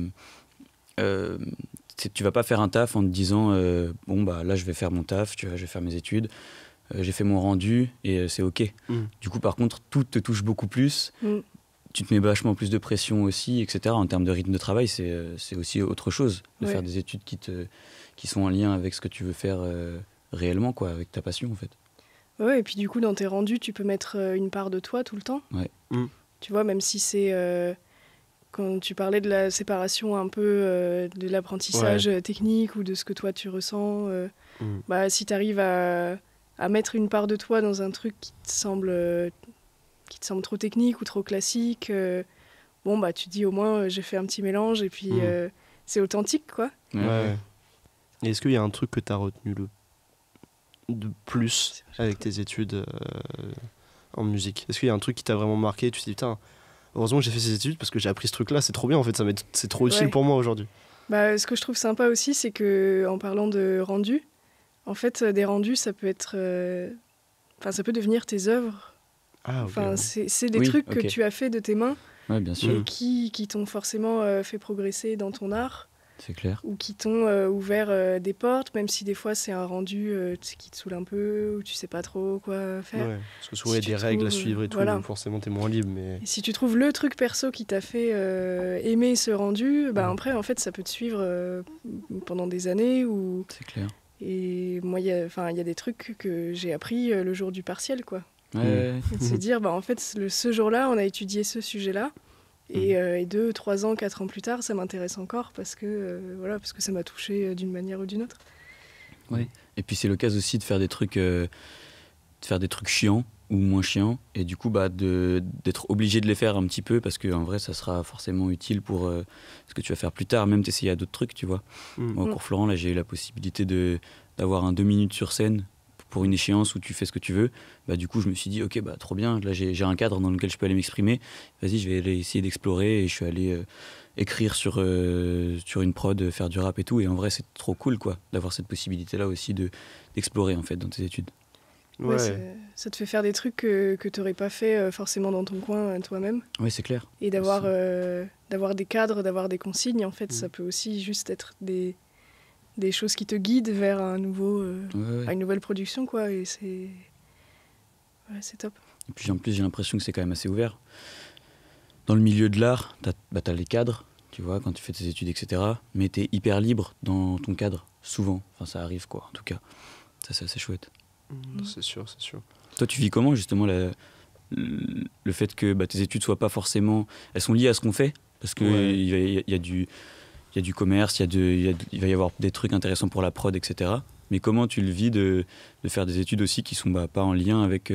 tu vas pas faire un taf en te disant, bon bah là je vais faire mon taf, tu vois, je vais faire mes études, j'ai fait mon rendu et c'est ok. Du coup, par contre, tout te touche beaucoup plus. Tu te mets vachement plus de pression aussi, etc. En termes de rythme de travail, c'est aussi autre chose de faire des études qui sont en lien avec ce que tu veux faire réellement, quoi, avec ta passion, en fait. Ouais, et puis du coup, dans tes rendus, tu peux mettre une part de toi tout le temps. Ouais. Tu vois, même si c'est... quand tu parlais de la séparation un peu de l'apprentissage technique ou de ce que toi tu ressens, si tu arrives à mettre une part de toi dans un truc qui te semble trop technique ou trop classique, tu te dis au moins j'ai fait un petit mélange et puis c'est authentique, quoi. Ouais. Et est-ce qu'il y a un truc que tu as retenu de plus avec tes études en musique? Est-ce qu'il y a un truc qui t'a vraiment marqué? Tu te dis putain, heureusement que j'ai fait ces études parce que j'ai appris ce truc-là, c'est trop bien en fait, c'est trop utile pour moi aujourd'hui. Ce que je trouve sympa aussi, c'est que en parlant de rendus, en fait, des rendus, ça peut être, ça peut devenir tes œuvres. C'est des trucs que tu as fait de tes mains bien sûr. et qui t'ont forcément fait progresser dans ton art. C'est clair. ou qui t'ont ouvert des portes, même si des fois c'est un rendu tu sais, qui te saoule un peu, ou tu sais pas trop quoi faire. Ouais, parce que souvent il Si y a des tu règles à trouves, suivre et tout, voilà. donc forcément t'es moins libre. Mais Et si tu trouves le truc perso qui t'a fait aimer ce rendu, bah après en fait ça peut te suivre pendant des années. C'est clair. Et moi il y a des trucs que j'ai appris le jour du partiel, quoi. Ouais. Et de se dire bah en fait ce jour-là on a étudié ce sujet-là. Et 2, 3 ans, 4 ans plus tard, ça m'intéresse encore parce que ça m'a touché d'une manière ou d'une autre. Ouais. Et puis c'est l'occasion aussi de faire des trucs chiants ou moins chiants, et du coup d'être obligé de les faire un petit peu parce qu'en vrai ça sera forcément utile pour ce que tu vas faire plus tard, même t'essayer à d'autres trucs, tu vois. Moi au cours Florent, là j'ai eu la possibilité d'avoir un 2 minutes sur scène pour une échéance où tu fais ce que tu veux. Bah, du coup je me suis dit ok, bah trop bien, là j'ai un cadre dans lequel je peux aller m'exprimer, vas-y je vais aller essayer d'explorer, et je suis allé écrire sur une prod, faire du rap et tout, et en vrai c'est trop cool quoi d'avoir cette possibilité là aussi d'explorer en fait dans tes études. Ouais, ça te fait faire des trucs que tu n'aurais pas fait forcément dans ton coin toi-même. Ouais, c'est clair. Et d'avoir des cadres, d'avoir des consignes, en fait, ça peut aussi juste être des choses qui te guident vers une nouvelle production, quoi. Et c'est top. Et puis en plus, j'ai l'impression que c'est quand même assez ouvert. Dans le milieu de l'art, t'as les cadres, tu vois, quand tu fais tes études, etc. Mais t'es hyper libre dans ton cadre, souvent. Enfin, ça arrive, quoi, en tout cas. Ça, c'est assez chouette. C'est sûr. Toi, tu vis comment, justement, le fait que tes études soient pas forcément... Elles sont liées à ce qu'on fait, parce qu'il y a du commerce, il va y avoir des trucs intéressants pour la prod, etc. Mais comment tu le vis de faire des études aussi qui sont pas en lien avec...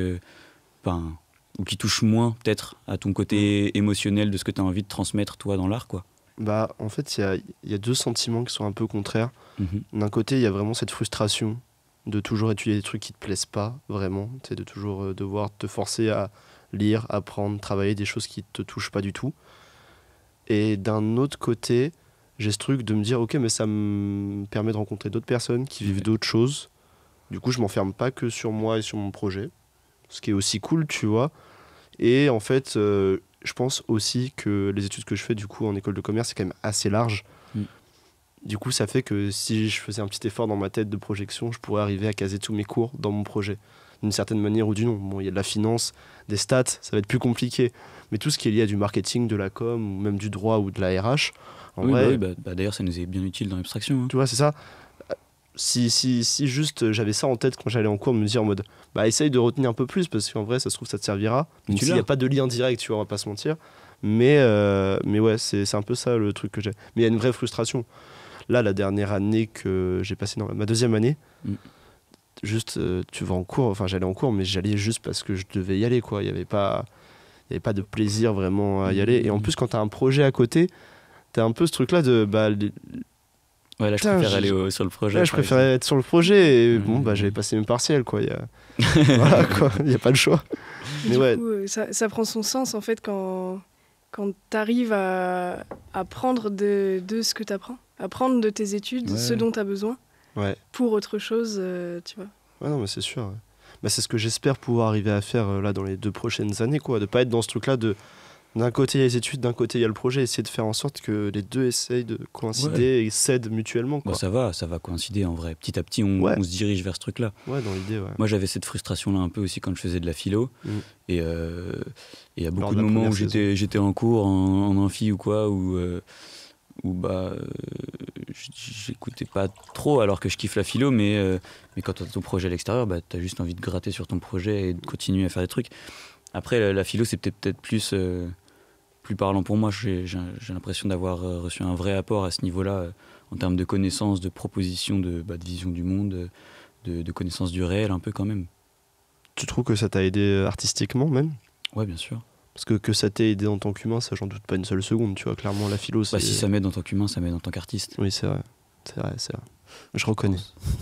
ou qui touchent moins, peut-être, à ton côté émotionnel de ce que tu as envie de transmettre, toi, dans l'art, quoi. Bah, en fait, il y a deux sentiments qui sont un peu contraires. D'un côté, il y a vraiment cette frustration de toujours étudier des trucs qui te plaisent pas vraiment, de toujours devoir te forcer à lire, apprendre, travailler des choses qui te touchent pas du tout. Et d'un autre côté, j'ai ce truc de me dire ok, mais ça me permet de rencontrer d'autres personnes qui vivent d'autres choses. Du coup, je m'enferme pas que sur moi et sur mon projet, ce qui est aussi cool, tu vois. Et en fait, je pense aussi que les études que je fais du coup en école de commerce, c'est quand même assez large. Du coup, ça fait que si je faisais un petit effort dans ma tête de projection, je pourrais arriver à caser tous mes cours dans mon projet, d'une certaine manière ou d'une autre. Bon, il y a de la finance, des stats, ça va être plus compliqué. Mais tout ce qui est lié à du marketing, de la com, ou même du droit ou de la RH, en vrai... d'ailleurs, ça nous est bien utile dans l'abstraction. Hein. Tu vois, c'est ça. Si juste j'avais ça en tête quand j'allais en cours, de me dire en mode, essaye de retenir un peu plus, parce qu'en vrai, ça se trouve, ça te servira. Même s'il n'y a pas de lien direct, tu vois, on va pas se mentir. Mais ouais, c'est un peu ça le truc que j'ai. Mais il y a une vraie frustration. Là, la dernière année que j'ai passée, ma deuxième année, juste, tu vas en cours, enfin j'allais en cours, mais j'allais juste parce que je devais y aller, quoi. Il n'y avait pas de plaisir vraiment à y aller. Et en plus, quand tu as un projet à côté, tu as un peu ce truc-là de... ouais, là, je préfère aller sur le projet. Ouais, je préférais être sur le projet, et j'avais passé mes partiels, quoi. Voilà, quoi, il n'y a pas le choix. Mais du coup, ça prend son sens, en fait, quand tu arrives à prendre de ce que tu apprends, à prendre de tes études ce dont tu as besoin pour autre chose, tu vois. Ouais, non, mais c'est sûr. Ouais. C'est ce que j'espère pouvoir arriver à faire là dans les 2 prochaines années, quoi. De pas être dans ce truc-là d'un côté il y a les études, d'un côté il y a le projet, essayer de faire en sorte que les deux essayent de coïncider et s'aident mutuellement, quoi. Ça va coïncider en vrai. Petit à petit, on se dirige vers ce truc-là. Ouais, dans l'idée, ouais. Moi, j'avais cette frustration-là un peu aussi quand je faisais de la philo. Et il y a beaucoup de moments où j'étais en cours, en amphi ou quoi, où j'écoutais pas trop alors que je kiffe la philo, mais quand tu as ton projet à l'extérieur, tu as juste envie de gratter sur ton projet et de continuer à faire des trucs. Après, la philo, c'est peut-être plus parlant pour moi. J'ai l'impression d'avoir reçu un vrai apport à ce niveau-là, en termes de connaissances, de propositions, de vision du monde, de connaissances du réel, un peu quand même. Tu trouves que ça t'a aidé artistiquement même ? Ouais, bien sûr. Parce que ça t'ait aidé en tant qu'humain, ça j'en doute pas une seule seconde, tu vois. Clairement, la philo, c'est... si ça m'aide en tant qu'humain, ça m'aide en tant qu'artiste. Oui, c'est vrai. Je reconnais.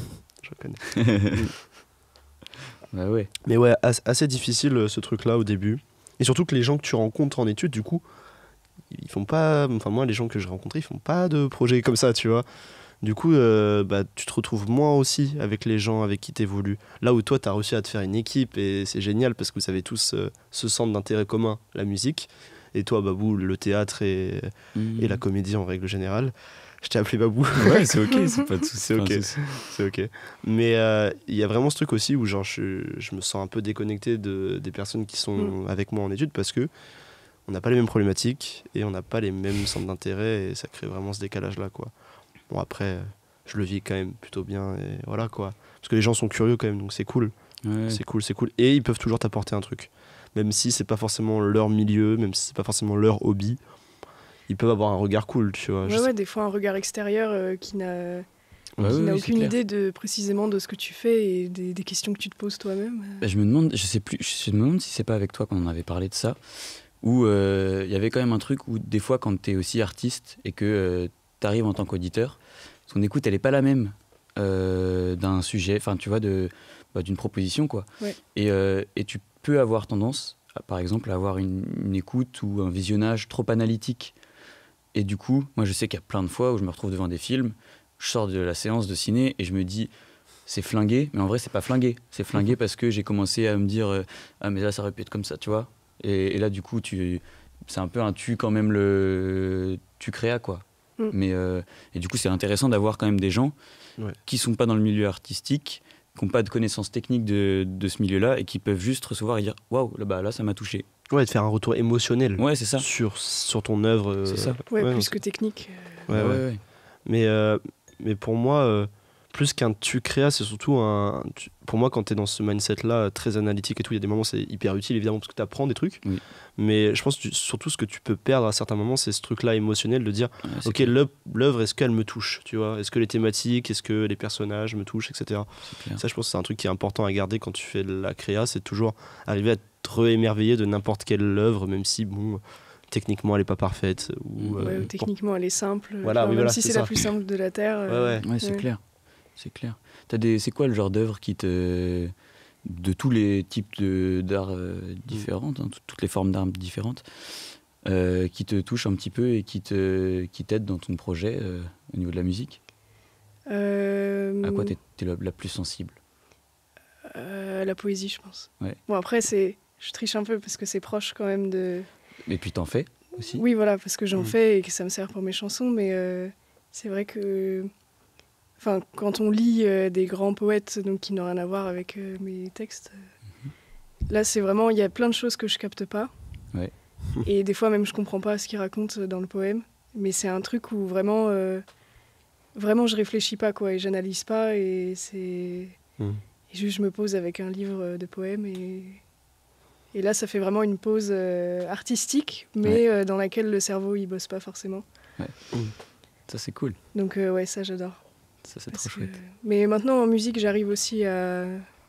Ouais. Mais ouais, assez difficile ce truc-là au début. Et surtout que les gens que tu rencontres en études, du coup, ils font pas... Enfin, moi, les gens que j'ai rencontrés, ils font pas de projets comme ça, tu vois. Du coup, tu te retrouves moins aussi avec les gens avec qui t'évolues. Là où toi, t'as réussi à te faire une équipe, et c'est génial parce que vous avez tous ce centre d'intérêt commun, la musique. Et toi, Babou, le théâtre et la comédie en règle générale. Je t'ai appelé Babou. Ouais, c'est ok, c'est pas de souci. C'est ok, c'est ok. Mais il y a vraiment ce truc aussi où genre, je me sens un peu déconnecté des personnes qui sont avec moi en études parce que on n'a pas les mêmes problématiques et on n'a pas les mêmes centres d'intérêt et ça crée vraiment ce décalage-là, quoi. Bon, après, je le vis quand même plutôt bien et voilà, quoi. Parce que les gens sont curieux quand même, donc c'est cool. Ouais. C'est cool, c'est cool. Et ils peuvent toujours t'apporter un truc. Même si c'est pas forcément leur milieu, même si c'est pas forcément leur hobby, ils peuvent avoir un regard cool, tu vois. Ouais, des fois un regard extérieur qui n'a aucune clair. idée précisément de ce que tu fais et des questions que tu te poses toi-même. Bah, je me demande si c'est pas avec toi qu'on en avait parlé de ça, où il y avait quand même un truc où des fois quand t'es aussi artiste et que t'arrives en tant qu'auditeur, ton écoute elle est pas la même d'un sujet, enfin tu vois, d'une proposition quoi. Ouais. Et tu peux avoir tendance, par exemple, à avoir une écoute ou un visionnage trop analytique. Et du coup, moi je sais qu'il y a plein de fois où je me retrouve devant des films, je sors de la séance de ciné et je me dis c'est flingué, mais en vrai c'est pas flingué. C'est flingué parce que j'ai commencé à me dire ah mais là ça aurait pu être comme ça, tu vois. Et là du coup c'est un peu un tu quand même tu créas quoi. Mais et du coup c'est intéressant d'avoir quand même des gens qui sont pas dans le milieu artistique, qui n'ont pas de connaissances techniques de ce milieu-là et qui peuvent juste recevoir et dire waouh là ça m'a touché. Ouais, de faire un retour émotionnel. Ouais, c'est ça. Sur ton œuvre. C'est ça. Ouais, plus que technique. Ouais. Mais pour moi, plus qu'un tu créas, c'est surtout pour moi, quand tu es dans ce mindset-là, très analytique et tout, il y a des moments c'est hyper utile, évidemment, parce que tu apprends des trucs. Oui. Mais je pense que surtout ce que tu peux perdre à certains moments, c'est ce truc-là émotionnel de dire ok, clair. l'œuvre, est-ce qu'elle me touche, tu vois? Est-ce que les thématiques, est-ce que les personnages me touchent, etc. Ça, je pense que c'est un truc qui est important à garder quand tu fais de la créa, c'est toujours arriver à te re-émerveiller de n'importe quelle œuvre, même si, bon, techniquement, elle n'est pas parfaite. Ou techniquement, elle est simple. Voilà, même si c'est la plus simple de la Terre. Ouais, c'est clair. C'est clair. C'est quoi le genre d'œuvre de tous les types d'art différentes, hein, toutes les formes d'art différentes, qui te touchent un petit peu et qui t'aident dans ton projet au niveau de la musique? À quoi t'es la plus sensible? La poésie, je pense. Ouais. Bon, après, je triche un peu parce que c'est proche quand même de... Et puis t'en fais aussi? Oui, voilà, parce que j'en fais et que ça me sert pour mes chansons, mais c'est vrai que... Enfin, quand on lit des grands poètes donc, qui n'ont rien à voir avec mes textes, là, c'est vraiment... Il y a plein de choses que je capte pas. Ouais. Et des fois, même, je comprends pas ce qu'ils racontent dans le poème. Mais c'est un truc où vraiment, vraiment je réfléchis pas, quoi, et j'analyse pas, et c'est... Et juste, je me pose avec un livre de poèmes, et là, ça fait vraiment une pause artistique, mais dans laquelle le cerveau, il bosse pas forcément. Ouais. Ça, c'est cool. Donc, ça, j'adore. Ça, c'est trop chouette. Mais maintenant, en musique, j'arrive aussi à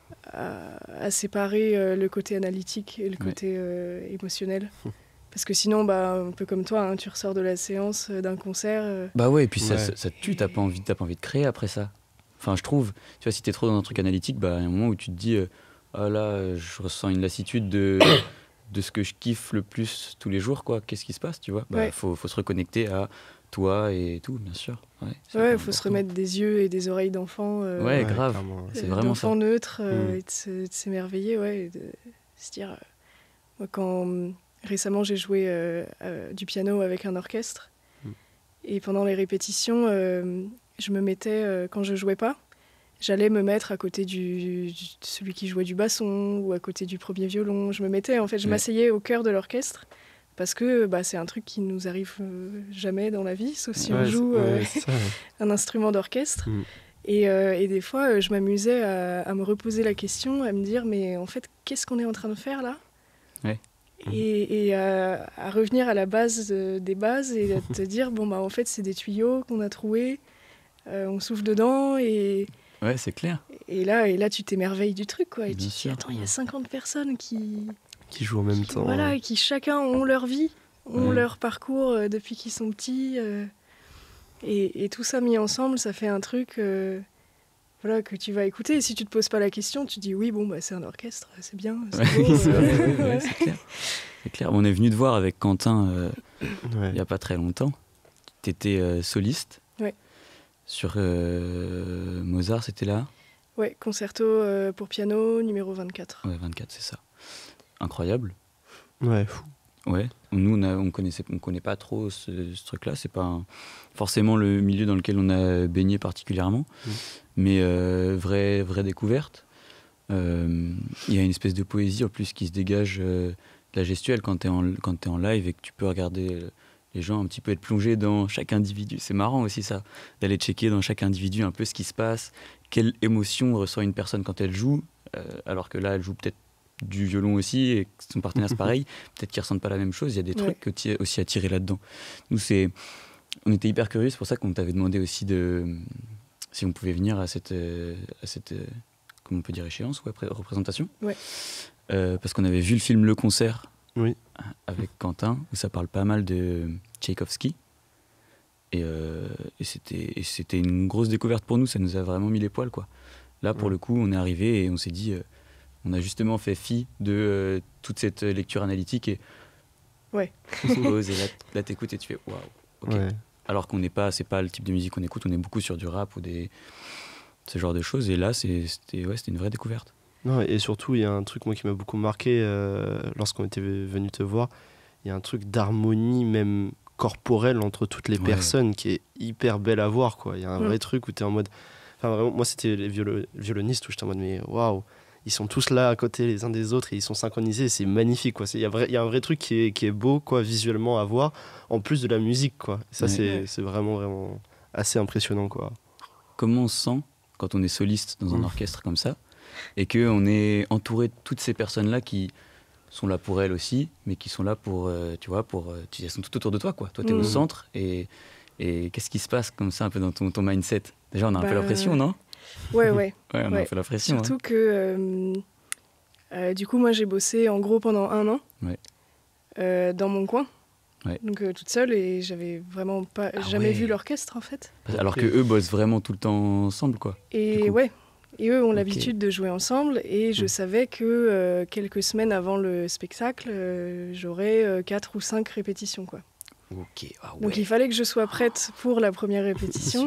séparer le côté analytique et le côté émotionnel. Parce que sinon, un peu comme toi, hein, tu ressors de la séance d'un concert. Bah ouais, et puis ça tue, t'as pas envie de créer après ça. Enfin, je trouve, tu vois, si t'es trop dans un truc analytique, il y a un moment où tu te dis, ah là, je ressens une lassitude de ce que je kiffe le plus tous les jours, quoi. Qu'est-ce qui se passe, tu vois? Faut se reconnecter à toi et tout, bien sûr. Ouais, faut se remettre des yeux et des oreilles d'enfant. Ouais, grave. C'est vraiment ça. D'enfant neutre, et de s'émerveiller, et de se dire... moi, quand récemment j'ai joué du piano avec un orchestre, et pendant les répétitions, je me mettais, quand je jouais pas, j'allais me mettre à côté de celui qui jouait du basson ou à côté du premier violon. Je me mettais, en fait, je m'asseyais au cœur de l'orchestre. Parce que c'est un truc qui nous arrive jamais dans la vie, sauf si on joue un instrument d'orchestre. Et des fois, je m'amusais à me reposer la question, à me dire, mais en fait, qu'est-ce qu'on est en train de faire là? Et à revenir à la base des bases et à te dire, en fait, c'est des tuyaux qu'on a troués, on souffle dedans et... Ouais, c'est clair. Et là, tu t'émerveilles du truc, quoi. Et bien tu te dis, attends, il y a 50 personnes qui jouent en même temps. Voilà, et qui chacun ont leur vie, ont leur parcours depuis qu'ils sont petits. Et tout ça mis ensemble, ça fait un truc que tu vas écouter. Et si tu te poses pas la question, tu dis oui, c'est un orchestre, c'est bien, c'est beau. C'est clair. C'est clair. On est venu te voir avec Quentin il y a pas très longtemps. Tu étais soliste. Ouais. Sur Mozart, c'était là? Ouais, concerto pour piano numéro 24. Ouais, 24, c'est ça. Incroyable. Ouais, fou. Ouais, nous on connaît pas trop ce truc-là. C'est pas forcément le milieu dans lequel on a baigné particulièrement, mais vraie découverte. Il y a une espèce de poésie en plus qui se dégage de la gestuelle quand t'es en live et que tu peux regarder les gens un petit peu être plongés dans chaque individu. C'est marrant aussi ça, d'aller checker dans chaque individu un peu ce qui se passe, quelle émotion ressent une personne quand elle joue, alors que là elle joue peut-être du violon aussi et que son partenaire c'est pareil, peut-être qu'ils ressentent pas la même chose. Il y a des trucs aussi à tirer là-dedans. Nous on était hyper curieux, c'est pour ça qu'on t'avait demandé aussi si on pouvait venir à cette comment on peut dire, échéance, représentation. Ouais. Parce qu'on avait vu le film Le Concert Oui. avec Quentin, où ça parle pas mal de Tchaïkovski. Et c'était une grosse découverte pour nous, ça nous a vraiment mis les poils, quoi. Là, pour le coup, on est arrivé et on s'est dit, on a justement fait fi de toute cette lecture analytique et on se pose et là t'écoutes et tu fais waouh, ok. Ouais. Alors c'est pas le type de musique qu'on écoute, on est beaucoup sur du rap ou ce genre de choses, et là c'était une vraie découverte. Non, et surtout, il y a un truc moi qui m'a beaucoup marqué lorsqu'on était venu te voir. Il y a un truc d'harmonie même corporelle entre toutes les personnes qui est hyper belle à voir, quoi. Il y a un vrai truc où tu es en mode... Enfin, vraiment, moi, c'était les violonistes où j'étais en mode, mais waouh, ils sont tous là à côté les uns des autres et ils sont synchronisés, c'est magnifique, quoi. Il y a un vrai truc qui est beau, quoi, visuellement à voir, en plus de la musique, quoi. Et ça, c'est vraiment, vraiment assez impressionnant, quoi. Comment on se sent quand on est soliste dans un orchestre comme ça et qu'on est entouré de toutes ces personnes-là qui sont là pour elles aussi, mais qui sont là pour, elles sont tout autour de toi, quoi. Toi, t'es au centre et qu'est-ce qui se passe comme ça un peu dans ton mindset? Déjà, on a un peu la pression, non? Ouais. On a un peu la pression. Surtout que, du coup, moi, j'ai bossé en gros pendant 1 an dans mon coin. Ouais. Donc toute seule, et j'avais vraiment jamais vu l'orchestre, en fait. Alors que eux bossent vraiment tout le temps ensemble, quoi. Et et eux ont l'habitude de jouer ensemble, et je savais que quelques semaines avant le spectacle, j'aurais 4 ou 5 répétitions, quoi. Ok. Donc il fallait que je sois prête pour la première répétition.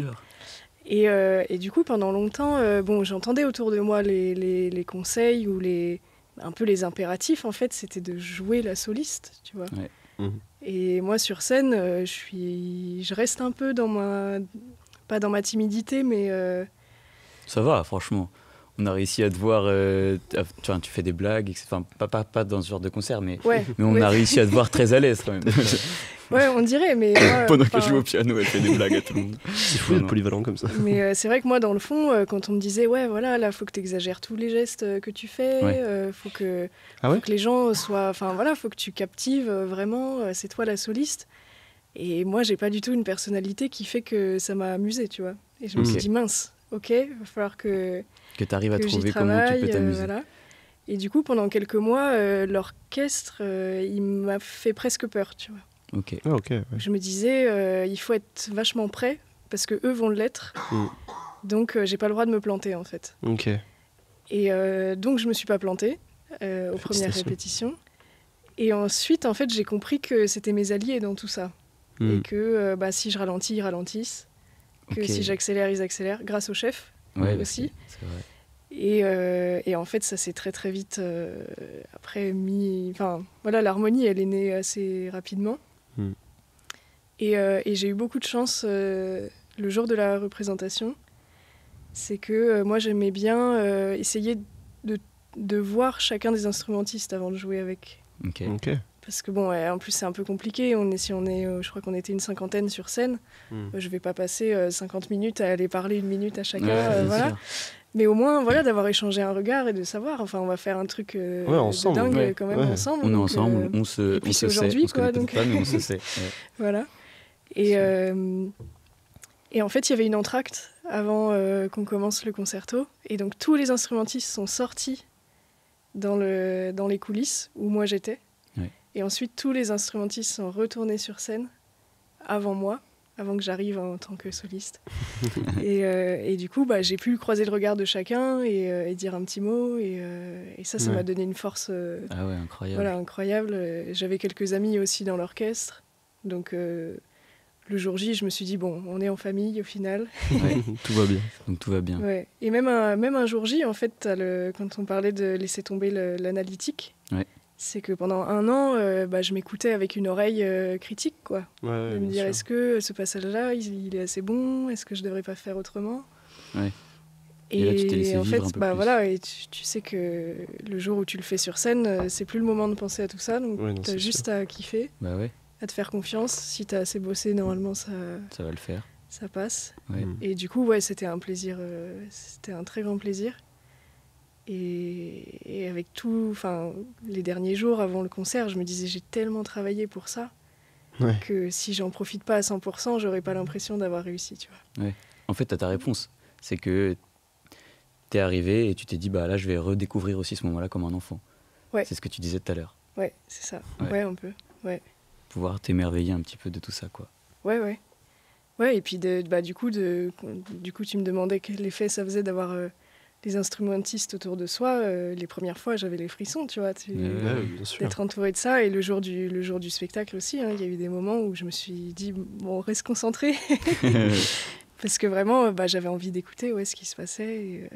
Et du coup, pendant longtemps, j'entendais autour de moi les conseils ou un peu les impératifs, en fait, c'était de jouer la soliste, tu vois. Ouais. Et moi, sur scène, je reste un peu pas dans ma timidité, mais... Ça va, franchement. On a réussi à te voir, tu fais des blagues, enfin, pas dans ce genre de concert, mais on a réussi à te voir très à l'aise quand même. Ouais, on dirait, mais... Pendant que je joue au piano, elle fait des blagues à tout le monde. C'est fou d'être polyvalent comme ça. Mais c'est vrai que moi, dans le fond, quand on me disait, là, faut que tu exagères tous les gestes que tu fais, faut que les gens soient... Enfin, voilà, faut que tu captives vraiment, c'est toi la soliste. Et moi, j'ai pas du tout une personnalité qui fait que ça m'a amusée, tu vois. Et je me suis dit, mince, ok, il va falloir que tu arrives à trouver comment tu peux t'amuser. Voilà. Et du coup, pendant quelques mois, l'orchestre, il m'a fait presque peur, tu vois. Ok. Je me disais, il faut être vachement prêt, parce que eux vont l'être. Donc, j'ai pas le droit de me planter, en fait. Ok. Et donc, je me suis pas plantée aux premières répétitions. Et ensuite, en fait, j'ai compris que c'était mes alliés dans tout ça. Et que si je ralentis, ils ralentissent. Que si j'accélère, ils accélèrent, grâce au chef aussi. C'est vrai. Et en fait, ça s'est très très vite après mis... Enfin, voilà, l'harmonie, elle est née assez rapidement. Et j'ai eu beaucoup de chance le jour de la représentation. C'est que moi, j'aimais bien essayer de voir chacun des instrumentistes avant de jouer avec. Ok. Parce que en plus c'est un peu compliqué, je crois qu'on était une 50aine sur scène, je vais pas passer 50 minutes à aller parler 1 minute à chacun, voilà. Mais au moins d'avoir échangé un regard et de savoir, enfin on va faire un truc ensemble, de dingue quand même ensemble. On est ensemble, on se sait, on se connaît peut-être pas, mais on se sait. Voilà. Et en fait il y avait une entracte avant qu'on commence le concerto, et donc tous les instrumentistes sont sortis dans les coulisses où moi j'étais. Et ensuite, tous les instrumentistes sont retournés sur scène avant que j'arrive en tant que soliste. Et du coup, j'ai pu croiser le regard de chacun et dire un petit mot. Et ça m'a donné une force incroyable. Voilà, incroyable. J'avais quelques amis aussi dans l'orchestre. Donc, le jour J, je me suis dit, bon, on est en famille au final. Tout va bien. Donc, tout va bien. Ouais. Et même un jour J, en fait, quand on parlait de laisser tomber l'analytique, c'est que pendant 1 an, je m'écoutais avec une oreille critique, quoi. Ouais, De me bien dire, sûr. est-ce que ce passage-là, il est assez bon? Est-ce que je devrais pas faire autrement? Ouais. Et là, tu t'es laissé en vivre fait, un peu plus. voilà, et tu sais que le jour où tu le fais sur scène, c'est plus le moment de penser à tout ça, donc Ouais, non, t'as c'est juste à kiffer, Bah ouais, à te faire confiance. Si t'as assez bossé, normalement, ça va le faire. ça passe. Ouais. Et du coup, ouais, c'était un plaisir, c'était un très grand plaisir. Et avec tout, enfin, les derniers jours avant le concert, je me disais, j'ai tellement travaillé pour ça Ouais. que si j'en profite pas à 100%, j'aurais pas l'impression d'avoir réussi, tu vois. En fait, t'as ta réponse. C'est que t'es arrivé et tu t'es dit, bah là, je vais redécouvrir aussi ce moment-là comme un enfant. Ouais. C'est ce que tu disais tout à l'heure. Ouais, c'est ça. Ouais. Ouais, un peu. Pouvoir t'émerveiller un petit peu de tout ça, quoi. Ouais. Ouais, et puis du coup, tu me demandais quel effet ça faisait d'avoir les instrumentistes autour de soi. Les premières fois, j'avais les frissons, tu vois. Ouais, bien sûr. D'être entouré de ça. Et le jour du spectacle aussi, hein, il y a eu des moments où je me suis dit, bon, reste concentré. Parce que vraiment, j'avais envie d'écouter ce qui se passait.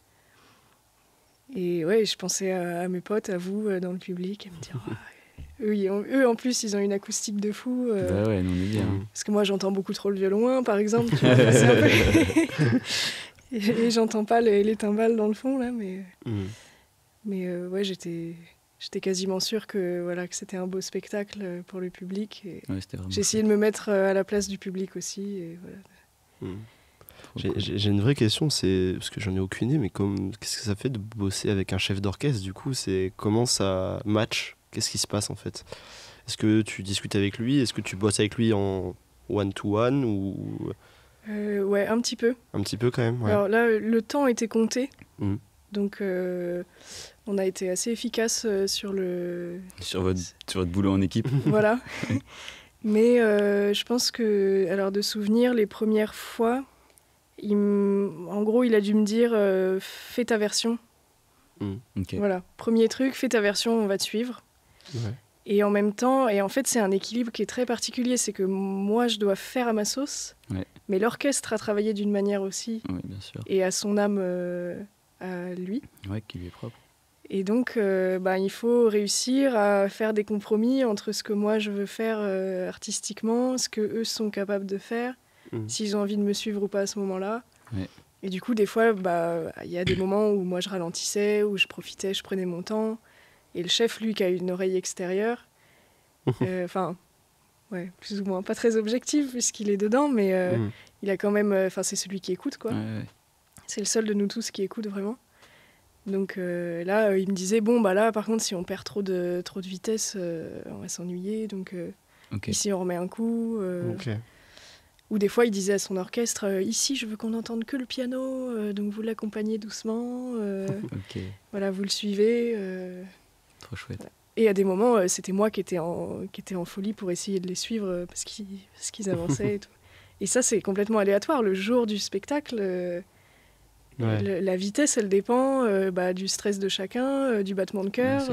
Et ouais, je pensais à mes potes, à vous, dans le public, à me dire, eux, en plus, ils ont une acoustique de fou. Bah ouais, nous on est bien. Parce que moi, j'entends beaucoup trop le violon, par exemple. Tu vois, c'est un peu... et j'entends pas les timbales dans le fond, là, mais ouais, j'étais quasiment sûre que c'était un beau spectacle pour le public. Et Ouais, c'était vraiment j'ai essayé de me mettre à la place du public aussi. Et voilà. J'ai une vraie question, c'est parce que j'en ai aucune idée, mais qu'est-ce que ça fait de bosser avec un chef d'orchestre du coup, c'est comment ça match? Qu'est-ce qui se passe en fait? Est-ce que tu discutes avec lui? Est-ce que tu bosses avec lui en one-to-one ou Ouais, un petit peu. un petit peu quand même? Ouais. Alors là, le temps était compté. Mhm. Donc, on a été assez efficace sur sur votre boulot en équipe. Voilà. Mais je pense que, alors de souvenir, les premières fois, en gros, il a dû me dire fais ta version. Ok. Voilà. Premier truc, fais ta version, on va te suivre. Ouais. Et en même temps, et en fait, c'est un équilibre qui est très particulier. C'est que moi, je dois faire à ma sauce, Ouais. mais l'orchestre a travaillé d'une manière aussi, Oui, bien sûr. et à son âme à lui. Ouais, qui lui est propre. Et donc, il faut réussir à faire des compromis entre ce que moi je veux faire artistiquement, ce que eux sont capables de faire, s'ils ont envie de me suivre ou pas à ce moment-là. Ouais. Et du coup, des fois, y a des moments où moi je ralentissais, où je profitais, je prenais mon temps. Et le chef, lui, qui a une oreille extérieure, plus ou moins pas très objectif puisqu'il est dedans, mais il a quand même, c'est celui qui écoute, quoi. Ouais. C'est le seul de nous tous qui écoute vraiment. Donc là, il me disait, là, par contre, si on perd trop de vitesse, on va s'ennuyer. Donc Ok. ici, on remet un coup. Ok. Ou des fois, il disait à son orchestre, ici, je veux qu'on n'entende que le piano, donc vous l'accompagnez doucement. Ok. Voilà, vous le suivez. Trop chouette. Voilà. Et à des moments, c'était moi qui étais en folie pour essayer de les suivre parce qu'ils avançaient et tout. Et ça, c'est complètement aléatoire. Le jour du spectacle... La vitesse, elle dépend du stress de chacun, du battement de cœur,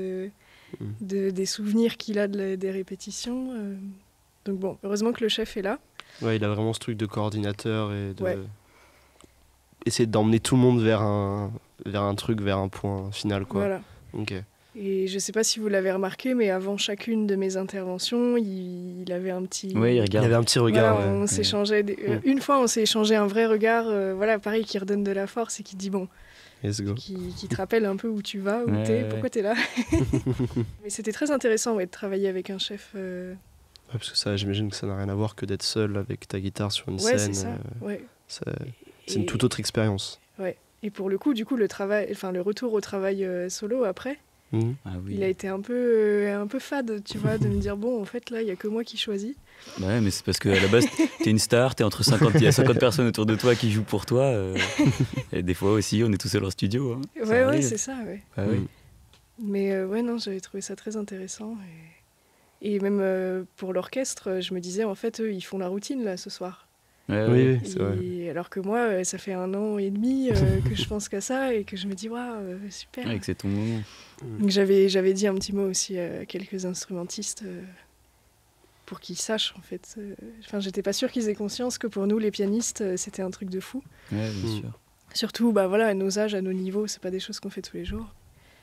des souvenirs qu'il a des répétitions. Donc bon, heureusement que le chef est là. Ouais, il a vraiment ce truc de coordinateur et de essayer d'emmener tout le monde vers un truc, vers un point final, quoi. Voilà. Ok. Et je sais pas si vous l'avez remarqué, mais avant chacune de mes interventions, il avait un petit... Ouais, il Il regarde. y avait un petit regard. Voilà, on s'échangeait une fois, on s'est échangé un vrai regard, pareil, qui redonne de la force et qui dit Let's go. qui te rappelle un peu où tu vas, où t'es, pourquoi t'es là. Mais c'était très intéressant de travailler avec un chef. Ouais, parce que ça, j'imagine que ça n'a rien à voir que d'être seul avec ta guitare sur une Ouais, scène. c'est ça. Ouais. C'est une toute autre expérience. Ouais. Et pour le coup, le retour au travail solo après, Ah oui. il a été un peu fade, tu vois, de me dire en fait là, il y a que moi qui choisis. Bah ouais, mais c'est parce qu'à la base, t'es une star, il y a 50 personnes autour de toi qui jouent pour toi. Et des fois aussi, on est tout seul en studio. Hein. Ouais, c'est ça, ouais. Bah oui. Mais non, j'avais trouvé ça très intéressant. Et même pour l'orchestre, je me disais, en fait, eux, ils font la routine là ce soir. Oui, c'est vrai. Alors que moi, ça fait 1 an et demi que je pense qu'à ça et que je me dis, waouh, super. Ouais, que c'est ton moment. Donc j'avais dit un petit mot aussi à quelques instrumentistes pour qu'ils sachent, en fait. J'étais pas sûre qu'ils aient conscience que pour nous, les pianistes, c'était un truc de fou. Ouais, bien sûr. Surtout, à nos âges, à nos niveaux, c'est pas des choses qu'on fait tous les jours.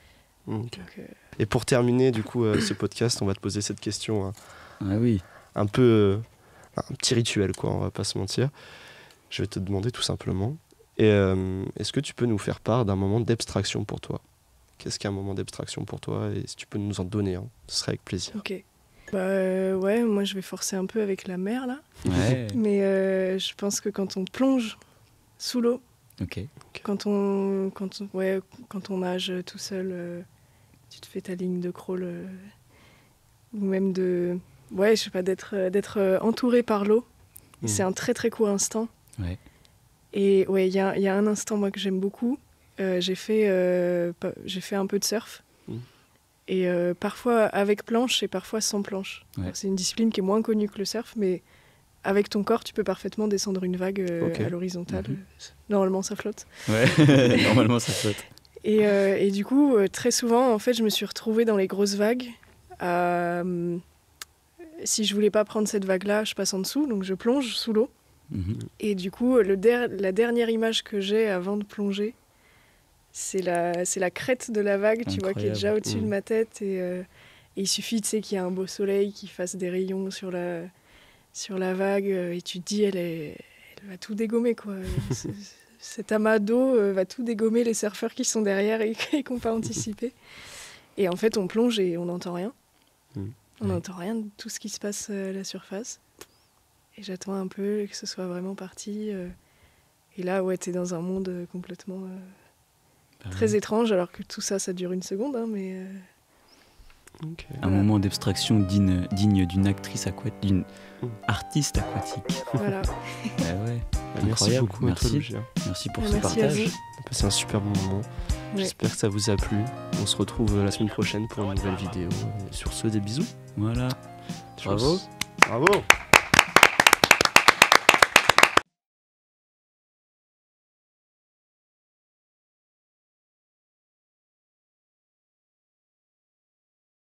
Ok. Donc, Et pour terminer, du coup, ce podcast, on va te poser cette question Ah oui. un peu... un petit rituel, quoi, on va pas se mentir. Je vais te demander tout simplement. Et est-ce que tu peux nous faire part d'un moment d'abstraction pour toi? Qu'est-ce qu'un moment d'abstraction pour toi? Et si tu peux nous en donner, ce serait avec plaisir. ok. Ouais, moi je vais forcer un peu avec la mer là. Ouais. Mais je pense que quand on plonge sous l'eau, Ok. quand on nage tout seul, tu te fais ta ligne de crawl, ou même je sais pas, d'être entouré par l'eau. Mmh. C'est un très très court instant. Ouais. Et ouais, il y a un instant moi que j'aime beaucoup. J'ai fait un peu de surf. Mmh. Et parfois avec planche et parfois sans planche. Ouais. Alors, c'est une discipline qui est moins connue que le surf, mais avec ton corps, tu peux parfaitement descendre une vague Ok. à l'horizontale. Mhm. Normalement, ça flotte. Ouais. Normalement, ça saute. Et du coup, très souvent, en fait, je me suis retrouvée dans les grosses vagues. Si je voulais pas prendre cette vague-là, je passe en dessous, donc je plonge sous l'eau. Mhm. Et du coup, la dernière image que j'ai avant de plonger, c'est la crête de la vague, tu vois, qui est déjà Incroyable. au-dessus de ma tête. Et il suffit, tu sais, qu'il y ait un beau soleil qui fasse des rayons sur la vague. Et tu te dis, elle va tout dégommer, quoi. Cet amas d'eau va tout dégommer les surfeurs qui sont derrière et qui n'ont pas anticipé. Et en fait, on plonge et on n'entend rien. On n'entend rien de tout ce qui se passe à la surface. Et j'attends un peu que ce soit vraiment parti. Et là, ouais, t'es dans un monde complètement très étrange, alors que tout ça, ça dure une seconde, hein, mais... Ok. Un moment d'abstraction digne d'une actrice aquatique, d'une artiste aquatique. Voilà. Ah ouais. Merci Incroyable. beaucoup, Merci. Antoine Lugia. Merci pour ce Merci à partage. vous. On a passé un super bon moment. Ouais. J'espère que ça vous a plu. On se retrouve la semaine prochaine pour une nouvelle vidéo. Et sur ce, des bisous. Voilà. Bravo. Bravo. Bravo.